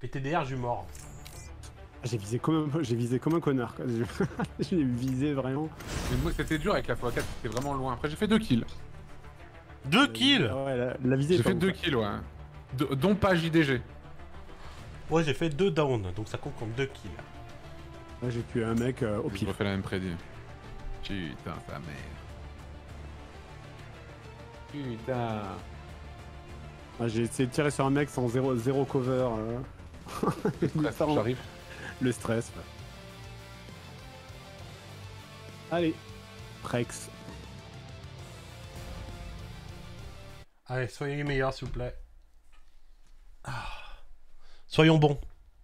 PTDR, je suis mort. J'ai visé comme un connard, quoi. Je l'ai visé vraiment. Mais moi, c'était dur avec la x4, c'était vraiment loin. Après, j'ai fait 2 kills. 2 kills. Ouais, la visée. J'ai fait 2 kills, ouais. Dont pas JDG. Ouais, j'ai fait 2 down, donc ça compte comme 2 kills. Là, j'ai tué un mec au Je pif. refais la même prédit. Putain, sa mère. Putain. Ah, j'ai essayé de tirer sur un mec sans zéro cover. J'arrive. Le stress. Ouais. Allez, Prex. Allez, soyez les meilleurs, s'il vous plaît. Ah. Soyons bons.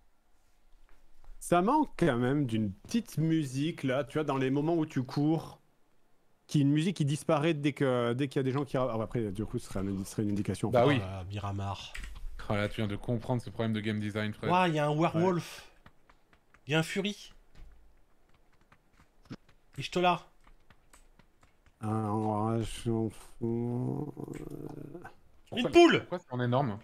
Ça manque quand même d'une petite musique là, tu vois, dans les moments où tu cours, qui est une musique qui disparaît dès qu'il y a des gens qui. Ah, après, du coup, ce serait une indication. Bah oui. Oh, Miramar. Oh là, tu viens de comprendre ce problème de game design, frère. Ouah, il y a un werewolf. Il y a un fury. Ishtola. Une Une poule. Pourquoi c'est en énorme?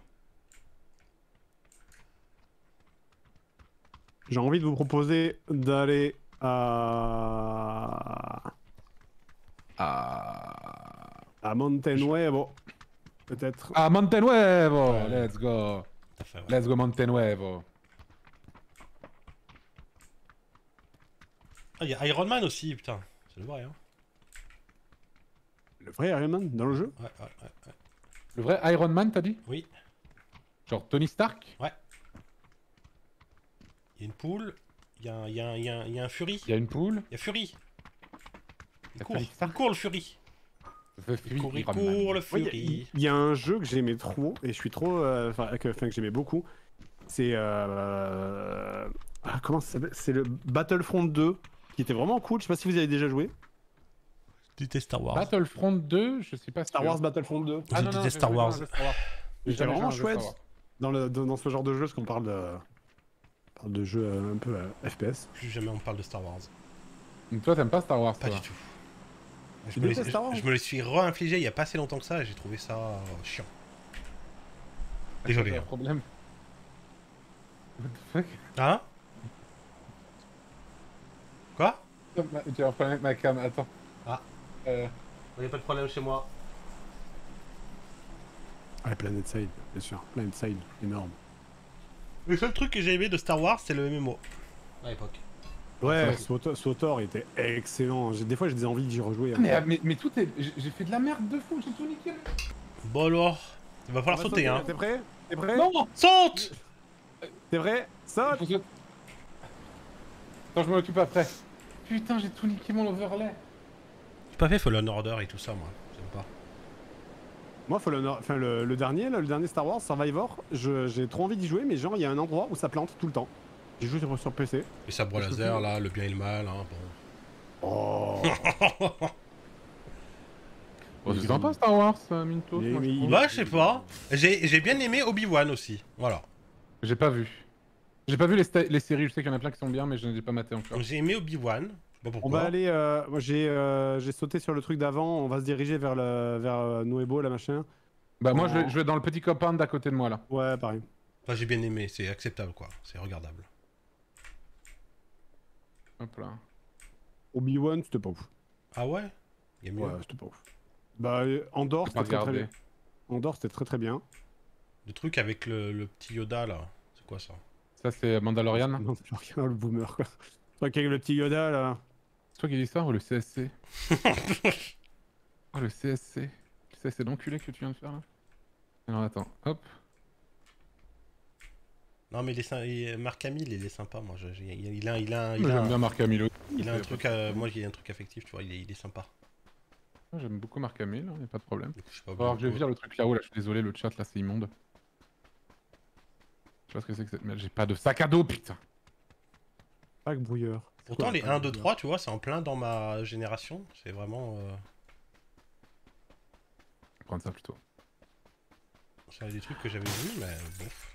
J'ai envie de vous proposer d'aller à Monte Nuevo, peut-être. Ah, Monte Nuevo. Ouais. Let's go. Tout à fait, ouais. Let's go Monte Nuevo. Ah, il y a Iron Man aussi, putain. C'est le vrai, hein. Le vrai Iron Man dans le jeu. Ouais. Le vrai Iron Man, t'as dit? Oui. Genre Tony Stark? Ouais. Il y a une poule. Il y a un fury. Il y a une poule. Il y a fury. Il y a Tony Stark. Il court le fury. The Fury Il Iron court Man. le Ouais, fury. il y a un jeu que j'aimais trop et je suis trop, que j'aimais beaucoup. C'est comment ça s'appelle? C'est le Battlefront 2 qui était vraiment cool. Je sais pas si vous avez déjà joué. C'était Star Wars. Battlefront 2, je sais pas si Star Wars Battlefront 2. J'ai dit Star Wars. C'était vraiment chouette dans ce genre de jeu, parce qu'on parle de jeux un peu FPS. Plus jamais on parle de Star Wars. Toi, t'aimes pas Star Wars, Pas toi? du tout. Tu détestes Star Wars? Je me le suis réinfligé il y a pas assez longtemps que ça et j'ai trouvé ça chiant. Désolé. T'as un Hein. problème. What the fuck? Hein? Quoi? Tu as un problème avec ma cam, attends. Ah. Euh... Il n'y a pas de problème chez moi. Ah, Planet Side, bien sûr. Planet Side, énorme. Le seul truc que j'ai aimé de Star Wars, c'est le MMO. À l'époque. Ouais, SWTOR était excellent. Des fois, j'ai des envies d'y rejouer. Mais tout est... J'ai fait de la merde de fou, j'ai tout niqué. Bon alors, il va falloir sauter, hein. T'es prêt? T'es prêt? Non! Saute! T'es prêt? Saute! Attends, je m'en occupe après. Putain, j'ai tout niqué mon overlay. J'ai pas fait Fallen Order et tout ça, moi. J'aime pas. Moi, le dernier, là, le dernier Star Wars, Survivor, j'ai trop envie d'y jouer, mais genre, il y a un endroit où ça plante tout le temps. J'ai joué sur PC. Les sabres laser, là, le bien et le mal, hein, bon. Oh! Oh, c'est sympa Star Wars, Minto. Mais- moi, je mais- trouve. Bah, je sais pas. J'ai bien aimé Obi-Wan aussi. Voilà. J'ai pas vu. J'ai pas vu les séries, je sais qu'il y en a plein qui sont bien, mais je ne les ai pas maté encore. J'ai aimé Obi-Wan. Je sais pas On pourquoi. va aller. Moi, j'ai sauté sur le truc d'avant. On va se diriger vers Nuevo, la machin. Bah, moi, je vais dans le petit copain d'à côté de moi, là. Ouais, pareil. Enfin, j'ai bien aimé. C'est acceptable, quoi. C'est regardable. Hop là. Obi-Wan, c'était pas ouf. Ah ouais? Il y a mieux. Ouais, c'était pas ouf. Bah, Andorre, c'était très bien. Andorre, c'était très bien. Le truc avec le petit Yoda, là. C'est quoi ça? Ça, c'est Mandalorian. Non, c'est rien, le boomer, quoi. Je crois qu'avec le petit Yoda, là. C'est toi qui dis ça ou le CSC? Oh, le CSC. Le CSC d'enculé que tu viens de faire, là. Alors, attends. Hop. Non, mais Marc Hamill, il est sympa, moi. Il J'aime bien Marc Hamill. il a un truc, moi, il a un truc affectif, tu vois. Il est sympa. J'aime beaucoup Marc Hamill, y'a pas de problème. Du coup, je sais pas. Alors que je vais vire le truc là-haut, là, je suis désolé, le chat là c'est immonde. Je sais pas ce que c'est que cette merde, j'ai pas de sac à dos, putain. Pas que brouilleur. Pourtant, les 1, 2, 3, tu vois, c'est en plein dans ma génération. C'est vraiment. Je vais prendre ça plutôt. C'est des trucs que j'avais vus, mais bof.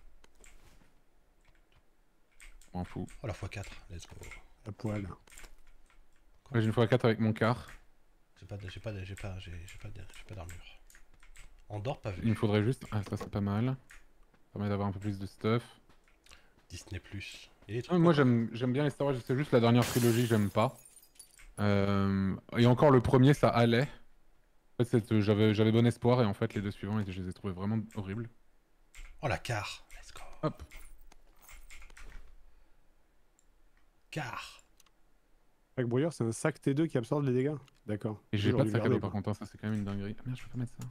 Je m'en fous. Oh, la x4, let's go. À poil. Ouais, j'ai une x4 avec mon car. J'ai pas d'armure. Andorre, pas vu. Il me faudrait juste. Ah, ça c'est pas mal. Ça permet d'avoir un peu plus de stuff. Disney+. Et les trucs Ouais, moi encore. j'aime bien les Star Wars, c'est juste la dernière trilogie que j'aime pas. Et encore le premier ça allait. En fait j'avais bon espoir et en fait les deux suivants je les ai trouvés vraiment horribles. Oh la car. Let's go. Hop. Car. Avec brouilleur, c'est un sac T2 qui absorbe les dégâts. D'accord. Et j'ai J'aurais pas de dû sac à garder, dos par quoi. contre, hein, ça c'est quand même une dinguerie. Ah merde, je peux pas mettre ça.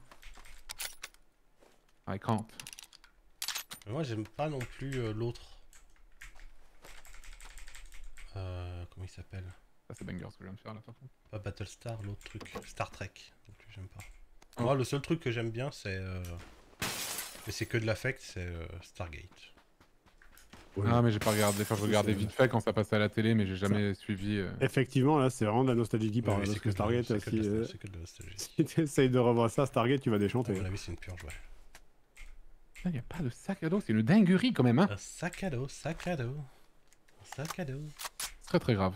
I can't. Mais moi j'aime pas non plus l'autre. Comment il s'appelle? Ça c'est banger ce que je viens de faire là par contre. Pas Battlestar, l'autre truc. Star Trek. Non plus j'aime pas. Oh. Moi le seul truc que j'aime bien c'est... Mais c'est que de l'affect, c'est Stargate. Ouais. Ah mais j'ai pas regardé, enfin je regardais vite fait quand ça passait à la télé mais j'ai jamais suivi. Effectivement, là, c'est vraiment de la nostalgie qui parle. Ouais, Parce que Stargate, c'est que de la nostalgie. si tu essayes de revoir ça, Stargate, tu vas À déchanter. mon avis c'est une purge, ouais. Putain, y a pas de sac à dos, c'est une dinguerie quand même hein. Un sac à dos, sac à dos. Un sac à dos. C'est très très grave.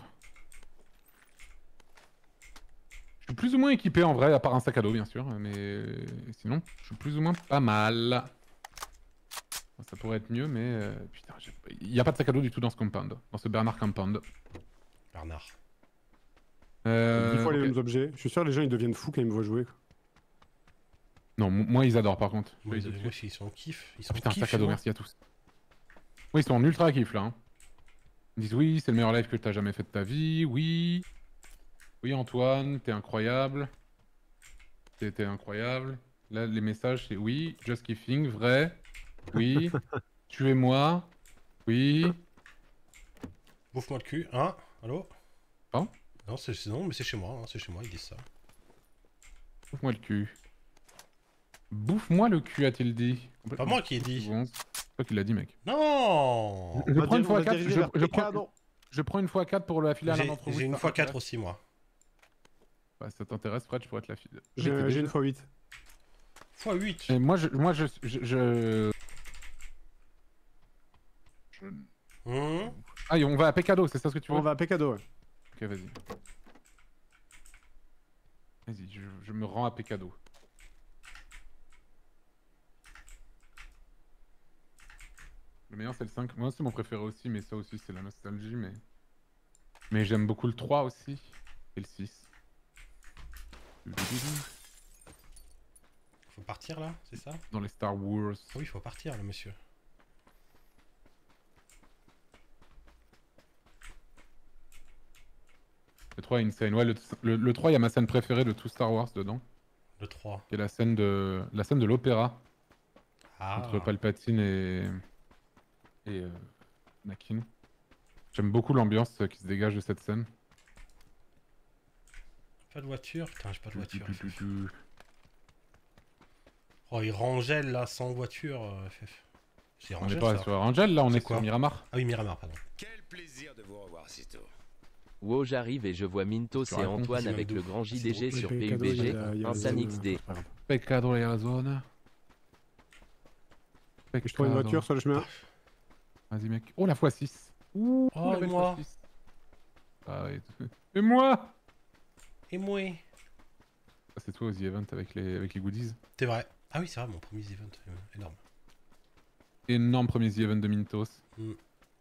Je suis plus ou moins équipé en vrai, à part un sac à dos bien sûr, mais sinon je suis plus ou moins pas mal. Ça pourrait être mieux, mais putain, il n'y a pas de sac à dos du tout dans ce compound, dans ce Bernard Compound. Bernard. 10 fois les Ok. mêmes objets. Je suis sûr que les gens ils deviennent fous quand ils me voient jouer. Quoi. Non, moi ils adorent par contre. Moi, Je vais- moi, ils sont en kiff. Ils sont Putain, en kiff. sac à dos, chez moi. merci à tous. Oui, ils sont en ultra kiff là. Hein. Ils disent oui, c'est le meilleur live que t'as jamais fait de ta vie. Oui. Oui, Antoine, t'es incroyable. T'es incroyable. Là, les messages, c'est oui, just kidding, vrai. Oui. Tuez-moi. Oui. Bouffe-moi le cul. Hein? Allô? Hein? Non, mais c'est chez moi. Hein, c'est chez moi, ils disent ça. Bouffe-moi le cul. Bouffe-moi le cul, a-t-il dit. Pas moi qui ai dit. C'est toi qui l'as dit, mec. Non! Je prends une fois à 4. Je Je prends une fois à 4 pour le filer à l'un d'entre vous. J'ai une ça fois 4 t'intéresse aussi, moi. Ouais, ça t'intéresse, Fred, je pourrais te la filer. J'ai une x8. Fois 8. Et moi, je... Ah, et on va à Pecado, c'est ça ce que tu veux? On va à Pecado, ouais. Ok, vas-y. Vas-y, je me rends à Pecado. Le meilleur, c'est le 5. Moi, c'est mon préféré aussi, mais ça aussi, c'est la nostalgie, Mais j'aime beaucoup le 3 aussi. Et le 6. Faut partir là, c'est ça? Dans les Star Wars. Ah oui, faut partir là, monsieur. Le 3 est insane. Ouais, le 3, il y a ma scène préférée de tout Star Wars dedans. Le 3. Qui est la scène de l'opéra. Ah. Entre Palpatine et Anakin. J'aime beaucoup l'ambiance qui se dégage de cette scène. Pas de voiture? Putain, j'ai pas de voiture. Oh, il rangelle là sans voiture, FF. C'est On n'est Rangel, pas ça. sur Angel, là, on C'est est quoi sur Miramar. Ah oui, Miramar, pardon. Quel plaisir de vous revoir si tôt. Wow, j'arrive et je vois Mintos Tu et racontes, Antoine c'est avec même le d'où. grand C'est JDG drôle. sur Pecado, PUBG, il y a la Insane zone, XD. c'est pas grave. Pecado dans la zone. Je trouve une voiture sur le chemin. Vas-y, mec. Oh, la x6. Ouh, Oh, la et belle moi. x6. Ah, et moi. Et moi? Ça, c'est toi aux The Event avec les goodies. C'est vrai. Ah oui, c'est vrai, mon premier event. Énorme. Énorme premier The Event de Mintos. Mm.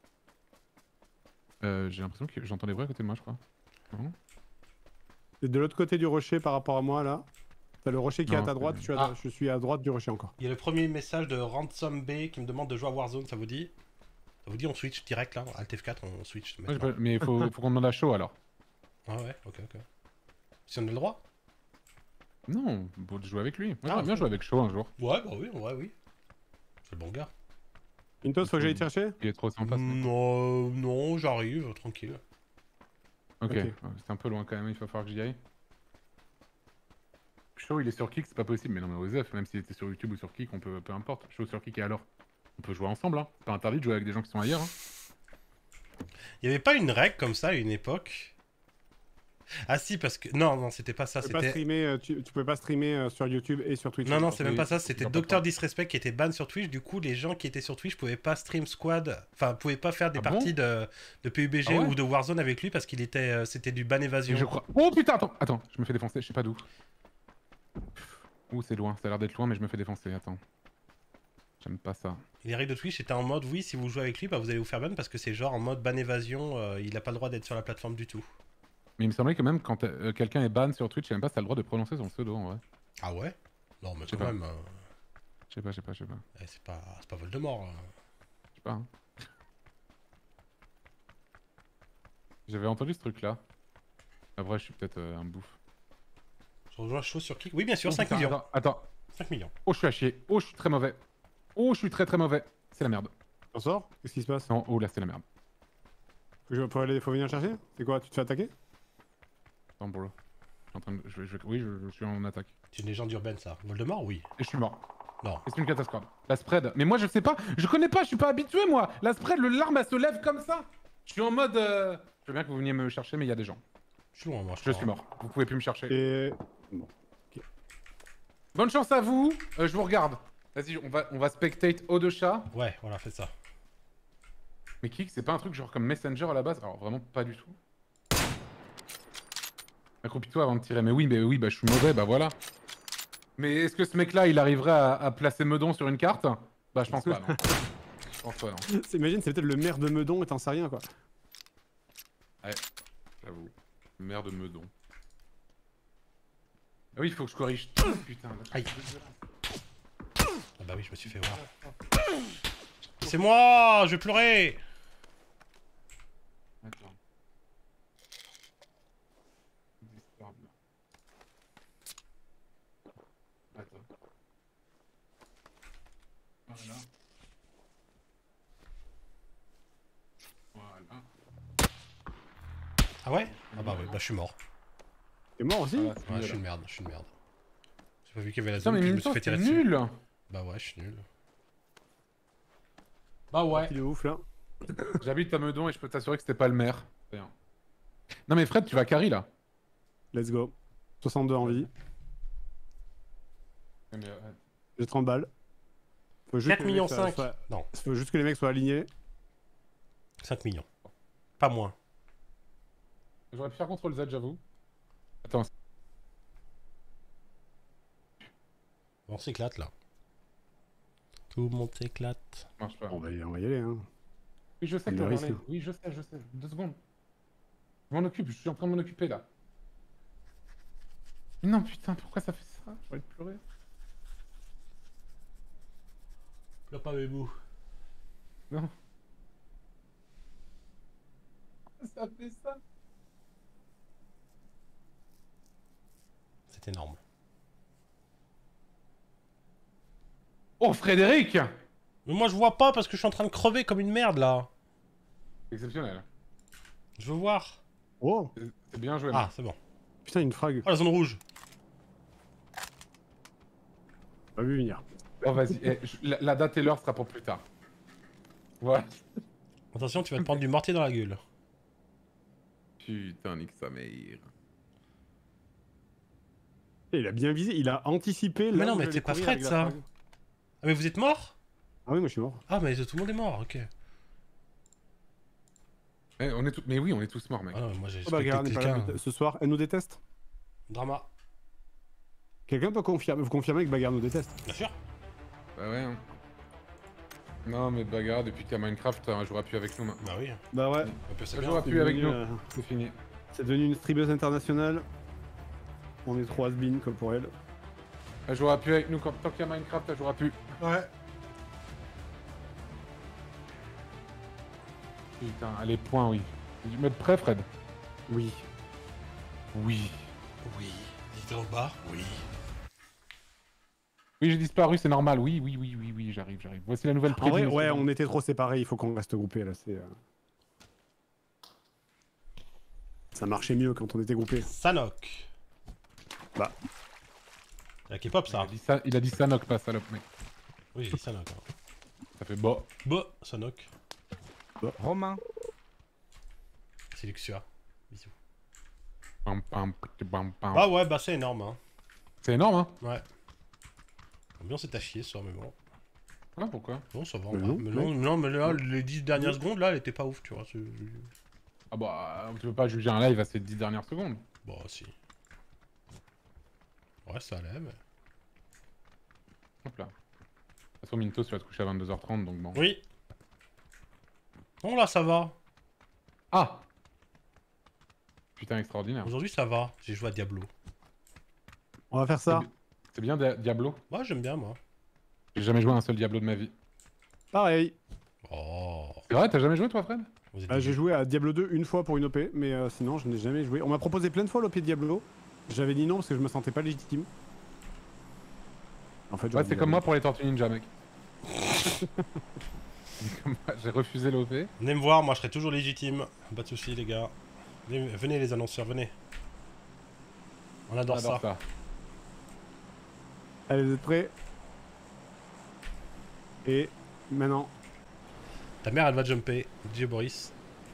J'ai l'impression que j'entends des bruits à côté de moi, je crois. Non. C'est de l'autre côté du rocher par rapport à moi, là. T'as le rocher qui est à Non, ta c'est- droite, je suis à droite du rocher encore. Il y a le premier message de Ransom B qui me demande de jouer à Warzone, ça vous dit? Ça vous dit on switch direct là, Alt F4 on switch. Ouais, mais il faut qu'on demande à chaud alors. Ah ouais, ok. Si on a le droit? Non, pour jouer avec lui. Moi, Ah, j'aimerais bien ok. jouer avec chaud un jour. Ouais, bah oui, oui. C'est le bon gars. Mintos, faut que j'aille te chercher. Il est trop sympa ce mec. Non, j'arrive, tranquille. Ok, Ok. ouais, c'est un peu loin quand même, il va falloir que j'y aille. Chaud, il est sur Kick, c'est pas possible. Mais non, mais Osef, même s'il était sur YouTube ou sur Kick, on peut, peu importe. Chaud sur Kick et alors on peut jouer ensemble, hein. C'est pas interdit de jouer avec des gens qui sont ailleurs, hein. Il y avait pas une règle comme ça à une époque? Ah si, parce que... Non, c'était pas ça, Tu peux pas c'était... streamer, tu pouvais pas streamer sur YouTube et sur Twitch. Non, c'est même Oui, pas ça, c'est c'était important. Dr Disrespect qui était ban sur Twitch, du coup les gens qui étaient sur Twitch pouvaient pas stream squad, enfin pouvaient pas faire des Ah bon parties de PUBG Ah ouais ou de Warzone avec lui parce qu'il était, c'était du ban Et évasion. je crois. Oh putain, attends, je me fais défoncer, je sais pas d'où. Ouh, c'est loin, ça a l'air d'être loin, mais je me fais défoncer, attends. j'aime pas ça. Les règles de Twitch étaient en mode oui, si vous jouez avec lui, bah vous allez vous faire ban parce que c'est genre en mode ban évasion, il a pas le droit d'être sur la plateforme du tout. Mais il me semblait que même quand quelqu'un est ban sur Twitch, je sais même pas si t'as le droit de prononcer son pseudo en vrai. Ah ouais? Non, mais Je sais quand pas. même, Je sais pas. c'est pas Voldemort. Là. Je sais pas. Hein. J'avais entendu ce truc là. Après, je suis peut-être un bouffe. Je rejoins chaud sur Kik. Oui, bien sûr, Oh, 5 putain, millions. Attends. 5 millions. Oh, je suis à chier. Oh, je suis très mauvais. Oh, je suis très mauvais. C'est la merde. T'en sors? Qu'est-ce qui se passe? Non, oh là, c'est la merde. Faut venir chercher? C'est quoi? Tu te fais attaquer? Attends, bro. Je suis en train de... Oui, je suis en attaque. C'est une légende urbaine ça. Voldemort, oui. Et je suis mort. Non. Et c'est une catastrophe. La spread. Mais moi, je sais pas. Je connais pas. Je suis pas habitué, moi. La spread, l'arme, elle se lève comme ça. Je suis en mode. Je veux bien que vous veniez me chercher, mais il y a des gens. Je suis loin, moi. Je suis mort. Vous pouvez plus me chercher. Et... Bonne chance à vous. Je vous regarde. Vas-y, on va spectate eau de chat. Ouais, voilà, faites ça. Mais Kik, c'est pas un truc genre comme Messenger à la base? Alors vraiment pas du tout. Accroupis-toi avant de tirer. Mais oui, bah je suis mauvais, bah voilà. Mais est-ce que ce mec-là, il arriverait à placer Meudon sur une carte? Bah je pense pas, non. Je pense pas, non. Imagine, c'est peut-être le maire de Meudon et t'en sais rien, quoi. Ouais, j'avoue. Mère de Meudon. Ah oui, il faut que je corrige tout, putain. Aïe. Ah bah oui, je me suis fait voir. C'est moi, je vais pleurer. Attends. Disturb. Attends. Voilà. Voilà. Ah ouais? Ah bah oui, bah je suis mort. T'es mort aussi? Voilà, c'est Ouais, mieux, je suis là. une merde, je suis une merde. J'ai pas vu qu'il y avait la Putain, zone, mais puis je me suis Minto, fait c'est tirer dessus. nul! Bah ouais, je suis nul. Bah ouais. Il est ouf, là. J'habite à Meudon et je peux t'assurer que c'était pas le maire. Rien. Non mais Fred, tu vas carry là. Let's go. 62 en vie. J'ai 30 balles. Faut juste 4 que les millions mecs 5. soient- Non, Faut juste que les mecs soient alignés. 5 millions. Pas moins. J'aurais pu faire contrôle Z, j'avoue. Attends. On s'éclate là. Tout le monde s'éclate. Ça marche pas. On va y aller, hein. Oui, je sais C'est que le t'as risque. parlé. Oui, je sais. 2 secondes. Je m'en occupe, je suis en train de m'en occuper là. Mais non, putain, pourquoi ça fait ça? J'ai envie de pleurer. Là, pas avec vous. Non. Ça fait ça. C'est énorme. Oh, Frédéric! Mais moi je vois pas parce que je suis en train de crever comme une merde là. Exceptionnel. Je veux voir. Oh C'est bien joué. Ah, c'est bon. Putain, une frag. Oh, la zone rouge. Pas vu venir. Oh, vas-y. La date et l'heure sera pour plus tard. Voilà. Attention, tu vas te prendre du mortier dans la gueule. Putain, nique sa mère. Il a bien visé, il a anticipé. Mais là non, où mais j'allais c'est pas courir Fred, avec la ça. frag. Ah, mais vous êtes mort? Ah oui, moi je suis mort. Ah, mais tout le monde est mort, ok. On est tous... Mais oui, on est tous morts, mec. Ah non, mais moi j'ai Oh bah regarde, respecté n'est pas là quelqu'un. ce soir, elle nous déteste. Drama. Quelqu'un peut confirmer, vous confirmez que Bagarre nous déteste? Bien sûr. Bah ouais. Hein. Non, mais bagarre, depuis qu'il y a Minecraft, elle jouera plus avec nous maintenant. Bah oui. Bah ouais, On peut se Elle faire. jouera plus avec devenu, nous. C'est fini. c'est devenu une streameuse internationale. On est trop has-been comme pour elle. Elle jouera plus avec nous. Tant qu'il y a Minecraft, elle jouera plus. Ouais. Putain, allez, point, oui. Tu me prêt, Fred? Oui. Oui. Oui. Dites en bas. Oui. Oui, j'ai disparu, c'est normal. Oui, j'arrive. Voici la nouvelle En vrai, prédilection. ouais, on était trop séparés, il faut qu'on reste groupés là. Ça marchait mieux quand on était groupés. Sanok. Bah. La K-pop ça. Il a dit Sanok, pas salope, mec. Oui, j'ai dit Sanok. Hein. Ça fait bon. Bah, Sanok. Romain. C'est Luxua. Bisous. Pam, pam, pam, pam. Ah ouais, bah c'est énorme. Hein. C'est énorme, hein? Ouais. L'ambiance est à chier ce soir, mais bon. Ah, pourquoi? Non, ça va. Mais va. non, Mais non, mais là, les 10 dernières secondes, là, elle était pas ouf, tu vois. Ah bah, tu peux pas juger un live à ces 10 dernières secondes. Bon, si. Ouais, ça allait, mais. Hop là. toute façon, Mintos, tu vas te coucher à 22h30, donc bon. Oui. Non, là, ça va. Ah! Putain, extraordinaire. Aujourd'hui, ça va. J'ai joué à Diablo. On va faire ça. C'est bien Diablo. Moi, j'aime bien, moi. J'ai jamais joué à un seul Diablo de ma vie. Pareil. Oh. C'est vrai, t'as jamais joué toi, Fred? Vous êtes J'ai joué à Diablo 2 une fois pour une OP, mais sinon je n'ai jamais joué. On m'a proposé plein de fois l'OP Diablo. J'avais dit non parce que je me sentais pas légitime. En fait, Ouais, j'aurais c'est dit comme la moi pour les Tortues Ninja, mec. J'ai refusé l'OP. Venez me voir, moi, je serai toujours légitime. Pas de soucis, les gars. Venez, les annonceurs, venez. On adore ça. J'adore ça. vérité. Allez, vous êtes prêts? Et maintenant, Ta mère, elle va jumper. DJ Boris.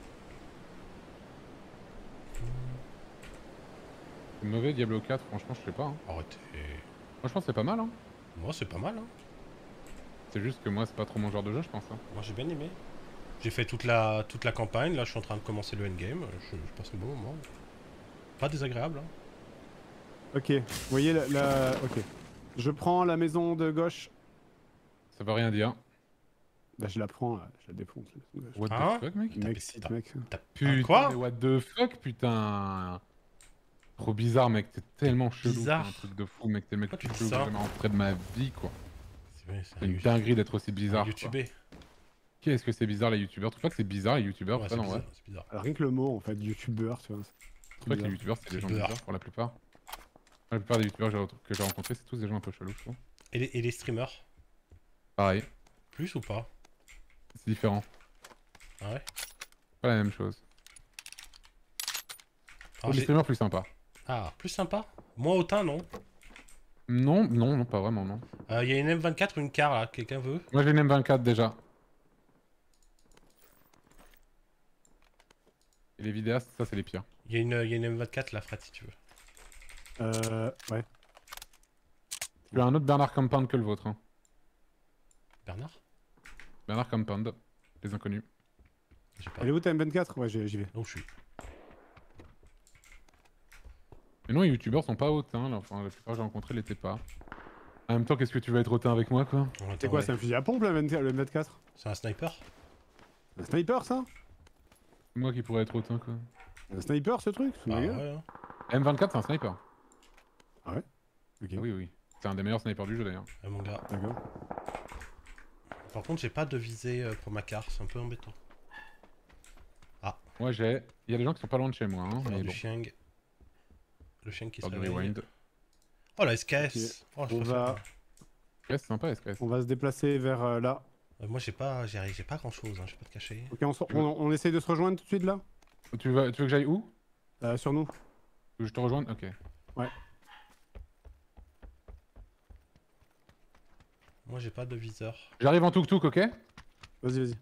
C'est mauvais Diablo 4, franchement, je sais pas. Hein. Arrêtez. Moi, je pense que c'est pas mal. Hein. Moi, c'est pas mal, hein. C'est juste que moi, c'est pas trop mon genre de jeu, je pense. Hein. Moi, j'ai bien aimé. J'ai fait toute la campagne. Là, je suis en train de commencer le endgame. Je passe un bon moment. Pas désagréable, hein. ok. Vous voyez ok. Je prends la maison de gauche. Ça veut rien dire. Bah, je la prends, là. Je la défonce. La maison de gauche. What Hein the fuck, mec? M'excite, mec. Putain, quoi? mais what the fuck, putain. Trop bizarre, mec. T'es tellement chelou. Bizarre. C'est un truc de fou, mec. T'es le mec le Pourquoi plus tu dis chelou que ça j'ai jamais rencontré de ma vie, quoi. C'est une C'est dinguerie d'être aussi bizarre. quoi. YouTubé. Qu'est-ce que c'est bizarre, les youtubeurs? Tu crois que c'est bizarre, les youtubeurs? Ouais, Fred, c'est en vrai. bizarre, c'est bizarre. Alors, rien que le mot, en fait, youtubeur, tu vois. Je crois que les youtubeurs, c'est des gens Youtubeur. bizarres pour la plupart. La plupart des youtubeurs que j'ai rencontrés, c'est tous des gens un peu chelous, je trouve. Et les streamers? Pareil, Plus ou pas? c'est différent. Ah ouais? Pas la même chose. Alors, Les j'ai- streamers plus sympas. Ah, plus sympa? Moins hautain, non? Non, non, non, pas vraiment, non. Il y a une M24 ou une car là, quelqu'un veut? Moi j'ai une M24 déjà. Et les vidéastes, ça c'est les pires. Il y a une M24 là, Fred, si tu veux. Ouais. Tu as un autre Bernard Compound que le vôtre. Hein. Bernard? Bernard Compound, les inconnus. J'ai pas. Elle est où ta M24? Ouais, j'y vais. Là où je suis. Mais non, les youtubeurs sont pas hautains, là. Enfin la plupart que j'ai rencontrés l'étaient pas. En même temps, qu'est-ce que tu vas être hautain avec moi, quoi? C'est quoi, c'est un fusil à pompe, le M24? C'est un sniper? Un sniper, ça? C'est moi qui pourrais être hautain, quoi. Un sniper, ce truc? Ah C'est ouais, hein. M24, c'est un sniper. Ok. Ah oui, oui. C'est un des meilleurs snipers du jeu, d'ailleurs. Mon gars. D'accord. Par contre, j'ai pas de visée pour ma car, c'est un peu embêtant. Moi, j'ai... Il y a des gens qui sont pas loin de chez moi, hein, mais Du bon. chien. Le chien qui se Faire du réveille. rewind. Oh la SKS! Oh, je On préfère. va- Ouais, c'est sympa, SKS. On va se déplacer vers là. Moi j'ai pas grand chose, hein, je vais pas te cacher. Ok, on essaye de se rejoindre tout de suite là? Tu veux que j'aille où? Sur nous. Tu veux que je te rejoigne? Ok. Moi j'ai pas de viseur. J'arrive en tuk-tuk, ok? Vas-y, vas-y.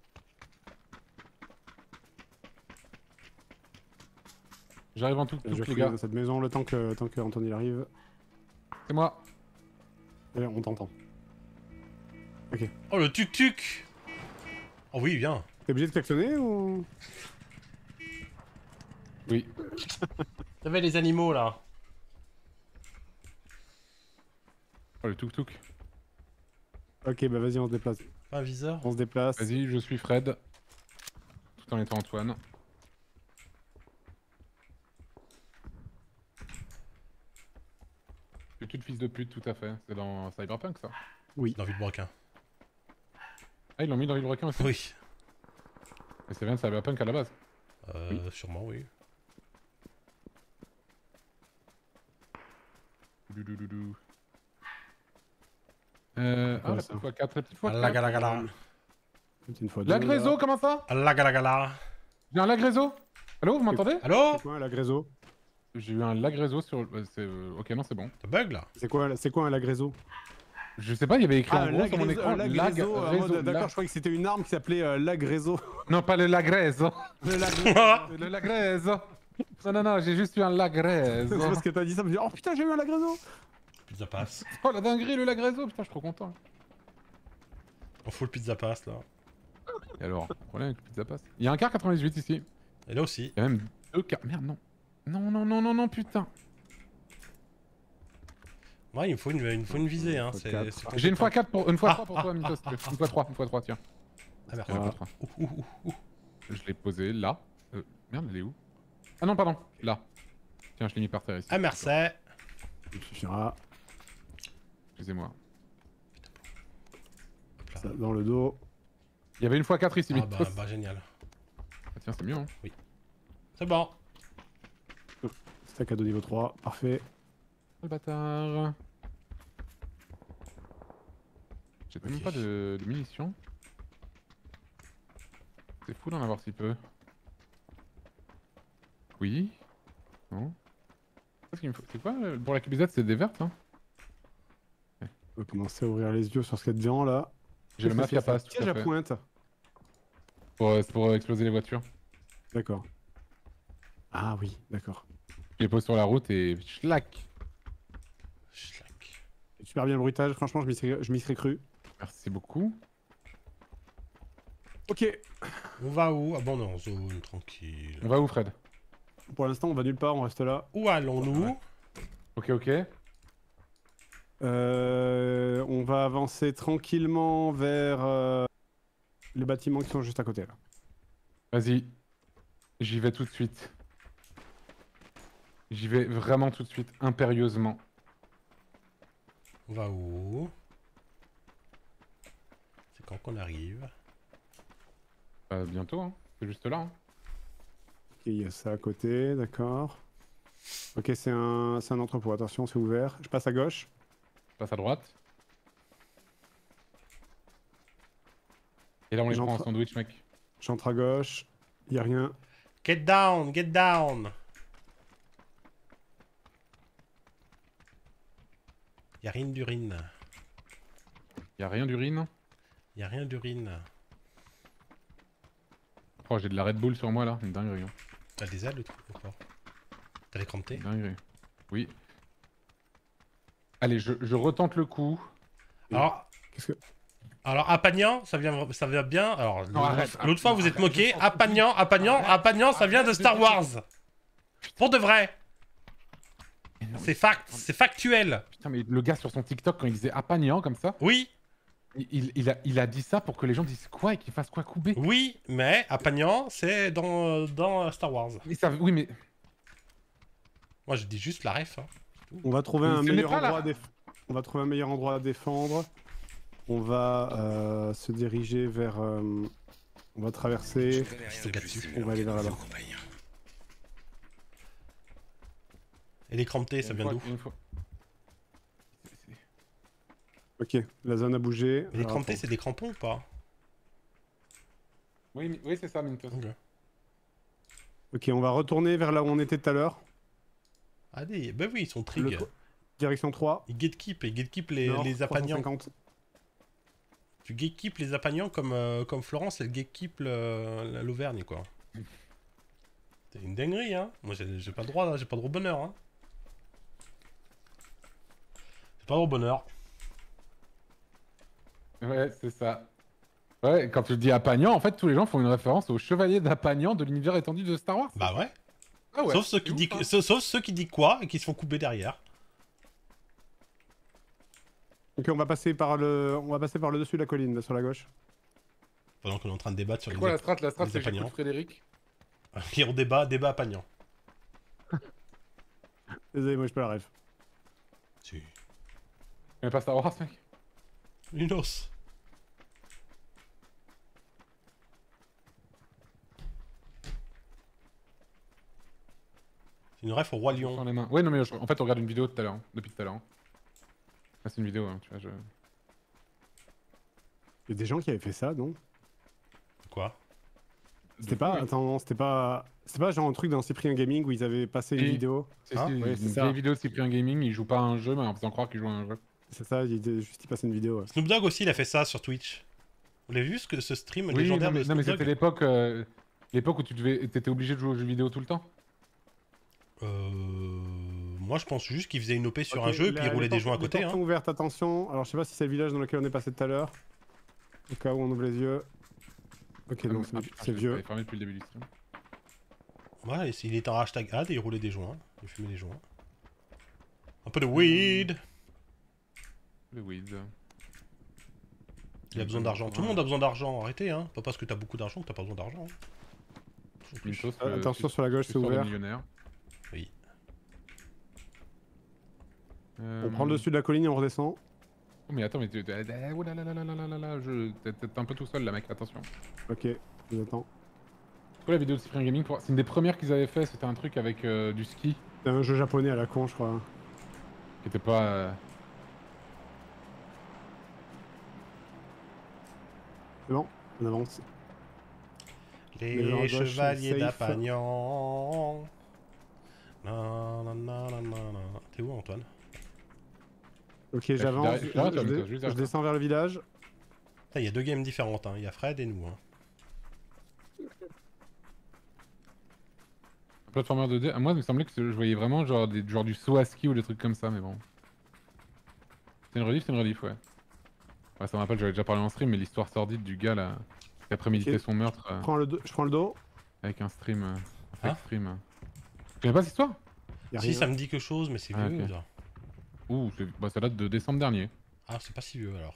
J'arrive en Je tuk-tuk, vais les fouiller gars. dans cette maison le temps que Anthony arrive. C'est moi. Allez, on t'entend. Oh le tuk-tuk! Oh oui, viens! T'es obligé de klaxonner ou? Oui. T'avais les animaux là! Oh, le tuk-tuk. Ok, bah vas-y, on se déplace. Pas un viseur? On se déplace. Vas-y, je suis Fred. Tout en étant Antoine. Tu de fils de pute, tout à fait. C'est dans Cyberpunk, ça. Dans Villebrequin. Ah, ils l'ont mis dans Villebrequin aussi. Oui. Mais c'est bien de Cyberpunk à la base. Sûrement oui. Doudoudou. quoi, Ah, la ça petite fois 4, la petite fois Allah 4. gala gala. C'est une fois Lag deux, là. réseau, comment ça? Allah gala gala. J'ai un lag réseau. Allô, vous m'entendez? Allô? C'est quoi la réseau? J'ai eu un lag réseau sur... Ok, non, c'est bon. T'as bug là? C'est quoi un lag réseau? Je sais pas, il y avait écrit en gros lag sur mon réseau, écran lag lag réseau, en réseau. mode- D'accord, je croyais que c'était une arme qui s'appelait lag réseau. Non, pas le lag réseau. Le lag réseau. Le lag réseau. Non, non, j'ai juste eu un lag réseau. C'est parce que t'as dit ça, je me dis oh putain, j'ai eu un lag réseau. Pizza pass. Oh la dinguerie, le lag réseau, putain, je suis trop content. On fout le pizza pass là. Et alors, problème avec le pizza pass. Il y a un car 98 ici. Et là aussi. Il y a même 2 cars. Merde, non. Non, non, non, non, non, putain. Ouais, il me faut une visée, hein. Faut C'est quatre. c'est J'ai une fois 4 pour... Une fois Ah, 3 pour ah, toi, Mintos. Une fois 3, une fois 3, tiens. Ah, merci. Tiens, une Ah. fois 3. Ouh, ouh, ouh, ouh. Je l'ai posé là. Merde, elle est où? Ah non, pardon, là. Tiens, je l'ai mis par terre ici. Ah, merci. Ça suffira. Excusez-moi. Hop là. Ça, dans le dos. Il y avait une fois 4 ici, Ah Mintos. bah génial. Ah, tiens, c'est mieux, hein. C'est bon. Stack à 2 niveau 3. Parfait. Le bâtard. J'ai même Ok. pas de munitions. C'est fou d'en avoir si peu. Oui. Non. Qu'est-ce qu'il me faut? C'est quoi pour la QBZ? C'est des vertes, hein? On va commencer à ouvrir les yeux sur ce qu'il y a devant là. J'ai le mafia pass, tout Piège à à fait. pointe. Pour exploser les voitures. D'accord. Ah oui, d'accord. Je les pose sur la route et schlack. Schlack. Super bien le bruitage, franchement, je m'y serais cru. Merci beaucoup. Ok, On va où? Ah bon, on est en zone, tranquille. On va où, Fred? pour l'instant, on va nulle part, on reste là. Où allons-nous? Ok, ok. On va avancer tranquillement vers les bâtiments qui sont juste à côté là. Vas-y. J'y vais tout de suite. J'y vais vraiment tout de suite, impérieusement. On va où? C'est quand qu'on arrive? Bientôt, hein. C'est juste là, hein. Ok, il y a ça à côté, d'accord. Ok, c'est un entrepôt, attention, c'est ouvert. Je passe à gauche. Je passe à droite. Et là, on les prend en J'entre- sandwich, mec. J'entre à gauche. Il y a rien. Get down, get down! Y'a rien d'urine. Y a rien d'urine. Y'a rien d'urine. Oh, j'ai de la Red Bull sur moi, là. Une dinguerie, hein. T'as des ailes, le truc, ou pas? T'as les crampes? Une dinguerie. Oui. Allez, je retente le coup. Alors, Qu'est-ce que... alors à Pagnan, ça vient bien. Alors, Non, arrête, l'autre fois, non, vous êtes arrête, moqué. je À Pagnan, ça vient de Star Wars. Pour de vrai. C'est c'est factuel. Putain, mais le gars sur son TikTok, quand il disait Apagnan comme ça, Oui, il a dit ça pour que les gens disent quoi et qu'il fasse quoi couper. oui, mais à Pagnan, c'est dans Star Wars. Mais ça, oui, mais Moi, je dis juste la ref. Hein. On va trouver Mais un ce n'est meilleur pas endroit la- On va trouver un meilleur endroit à défendre. On va se diriger vers... on va traverser. C'est là-dessus. On va aller vers là-bas. Et les crampes, ça vient d'où? une fois- Ok, la zone a bougé. Les Alors, crampes, attends. c'est des crampons ou pas? Oui, oui, c'est ça, Mintos. Ok. Ok, on va retourner vers là où on était tout à l'heure. Allez, bah oui, ils sont Le trig. tro- Direction 3. Ils gatekeep les Nord, apagnants. 350. Tu gatekeep les apagnants comme Florence, elle gatekeep l'Auvergne, quoi. C'est une dinguerie, hein. Moi, j'ai pas le droit, j'ai pas le droit au bonheur, hein. J'ai pas le droit au bonheur. Ouais, c'est ça. Ouais, quand tu dis Apagnan, en fait, tous les gens font une référence au chevalier d'Apagnan de l'univers étendu de Star Wars. Bah ouais. Ah ouais. Sauf ceux qui disent sauf ceux qui disent quoi et qui se font couper derrière. Ok, on va passer par le dessus de la colline, là, sur la gauche. Pendant qu'on est en train de débattre sur C'est les quoi la strat? La strat, les c'est Apagnans. j'écoute Frédéric. Et on débat apagnant. Désolé, moi je peux la rêve. Si. Mais pas Star Wars, mec. Linos. C'est une ref au Roi Dans Lion. les mains. Ouais, non, mais en fait, on regarde une vidéo tout à l'heure, hein, depuis tout à l'heure. hein. Ah, c'est une vidéo, hein, tu vois. Il y a des gens qui avaient fait ça, non? Quoi? C'était pas... Attends, c'était pas genre un truc dans Cyprien Gaming où ils avaient passé une Si. vidéo? C'est Hein Ouais, une c'est ça. vieille vidéo de Cyprien Gaming, il joue pas à un jeu, mais en faisant croire qu'il joue à un jeu. C'est ça, il passait une vidéo. Ouais. Snoop Dogg aussi, il a fait ça sur Twitch. Vous l'avez vu ce stream Oui, légendaire non, de mais Snoop c'était Dogg l'époque où t'étais obligé de jouer aux jeux vidéo tout le temps. Moi, je pense juste qu'il faisait une OP sur Ok, un jeu et puis il roulait des joints à Les côté. portes Hein. sont ouvertes, attention. Alors je sais pas si c'est le village dans lequel on est passé tout à l'heure. Au cas où on ouvre les yeux. Ok, non, Ah, putain, c'est vieux. j'avais fermé depuis le début du stream. Ouais, il était en hashtag ad et il roulait des joints. Il fumait des joints. Un peu de weed. Le weed. Il a besoin d'argent. Tout le monde a besoin d'argent. Arrêtez, hein. Pas parce que t'as beaucoup d'argent que t'as pas besoin d'argent. Mintos, Attention sur la gauche, c'est suceur de ouvert. millionnaire. Oui. On prend le dessus de la colline et on redescend. Oh mais attends, mais oh là là là là là là là, t'es un peu tout seul là mec, attention. Ok, je vous attends. C'est quoi la vidéo de Cyprien Gaming C'est une des premières qu'ils avaient fait, c'était un truc avec du ski. C'est un jeu japonais à la con, je crois. Qui était pas... C'est bon, on avance. Les gens à gauche, chevaliers safe. d'Apagnan. T'es où, Antoine? Ok, suis j'avance. derrière- je suis derrière toi, Mintos, juste Je derrière descends vers le village. Il y a 2 games différentes, hein. Il y a Fred et nous. Hein. Un platformer 2D. Ah, moi, il me semblait que je voyais vraiment genre, genre du saut à ski ou des trucs comme ça, mais bon. C'est une relief, ouais. Ouais, ça me rappelle, j'avais déjà parlé en stream, mais l'histoire sordide du gars là, qui a prémédité Ok. son meurtre Je prends le dos. avec un stream. Un Hein fake stream. Tu connais pas cette histoire? Y a Si, rien. ça me dit quelque chose, mais c'est Ah, vieux, ok. ça. Ouh, bah, ça date de décembre dernier. Ah, c'est pas si vieux, alors.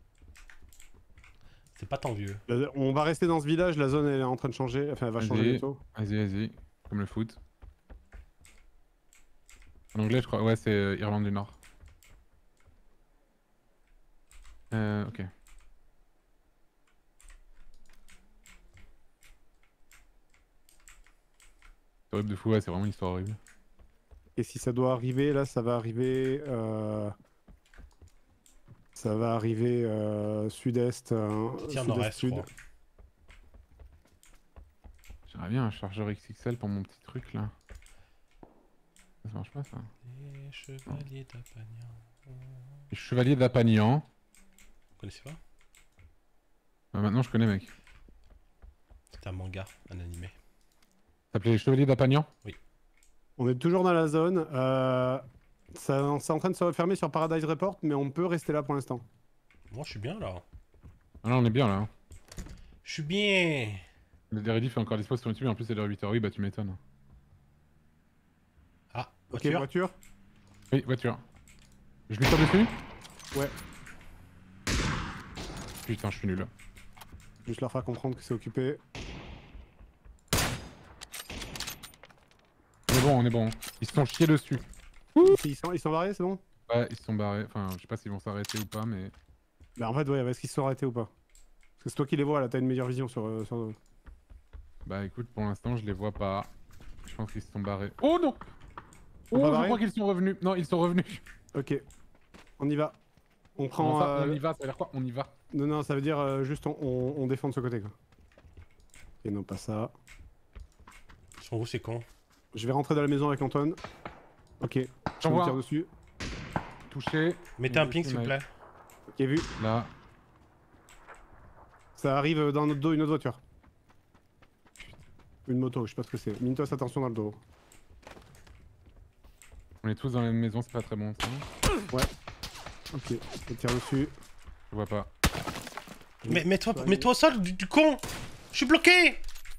C'est pas tant vieux. On va rester dans ce village, la zone elle est en train de changer. Enfin, elle va changer Vas-y. bientôt. Vas-y. Comme le foot. En anglais, je crois. Ouais, c'est Irlande du Nord. Ok. C'est horrible de fou, ouais, c'est vraiment une histoire horrible. Et si ça doit arriver, là, ça va arriver. Ça va arriver sud-est. Tiens, Sud-est nord-est, je sud. crois. J'aimerais bien un chargeur XXL pour mon petit truc là. Ça marche pas ça. Les chevaliers d'Apagnan. Les Chevaliers d'Apagnan. Vous connaissez pas? Bah, maintenant je connais mec. Ça C'était un manga, un animé. s'appelait Les Chevaliers d'Apagnan? On est toujours dans la zone. C'est en train de se refermer sur Paradise Report, mais on peut rester là pour l'instant. Moi, je suis bien, là. Ah là on est bien là. Je suis bien. Le Derelief est encore dispo sur YouTube, en plus c'est l'heure 8h. Oui bah tu m'étonnes. Ah, Ok, voiture. voiture. Oui, voiture. Je lui tire dessus? Ouais. Putain, je suis nul. Juste leur faire comprendre que c'est occupé. On est bon. Ils se sont chiés dessus. Ils sont barrés, c'est bon? Ouais, ils se sont barrés. Enfin, je sais pas s'ils vont s'arrêter ou pas, mais... Bah en fait, ouais, est-ce qu'ils se sont arrêtés ou pas? Parce que c'est toi qui les vois là, t'as une meilleure vision sur... Bah écoute, pour l'instant, je les vois pas. Je pense qu'ils se sont barrés. Oh non! Ils sont pas Oh, je barrés crois qu'ils sont revenus. Non, ils sont revenus. Ok. On y va. On Comment prend... ça, on y va, ça veut dire quoi? On y va. Non, non, ça veut dire juste on défend de ce côté quoi. Ok, non, pas ça. Ils sont où, ces cons? Je vais rentrer dans la maison avec Antoine. Ok. Je J'envoie me tire un. dessus. Touché. Mettez un ping, s'il vous plaît. Ok, vu. Là. Ça arrive dans notre dos, une autre voiture. Une moto, je sais pas ce que c'est. Mintos, attention dans le dos. On est tous dans la même maison, c'est pas très bon ça. Ok, je tire dessus. Je vois pas. Mais mets-toi au sol, du con! Je suis bloqué!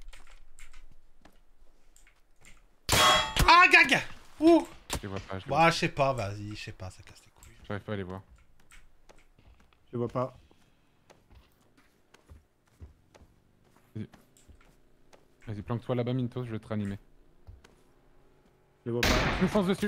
Ah, gag! Ouh! Je les vois pas. Bah, je sais pas, vas-y, je sais pas, ça casse les couilles. J'arrive pas à les voir. Je les vois pas. Vas-y, planque-toi là-bas, Mintos, je vais te réanimer. Je les vois pas. Je me fonce dessus.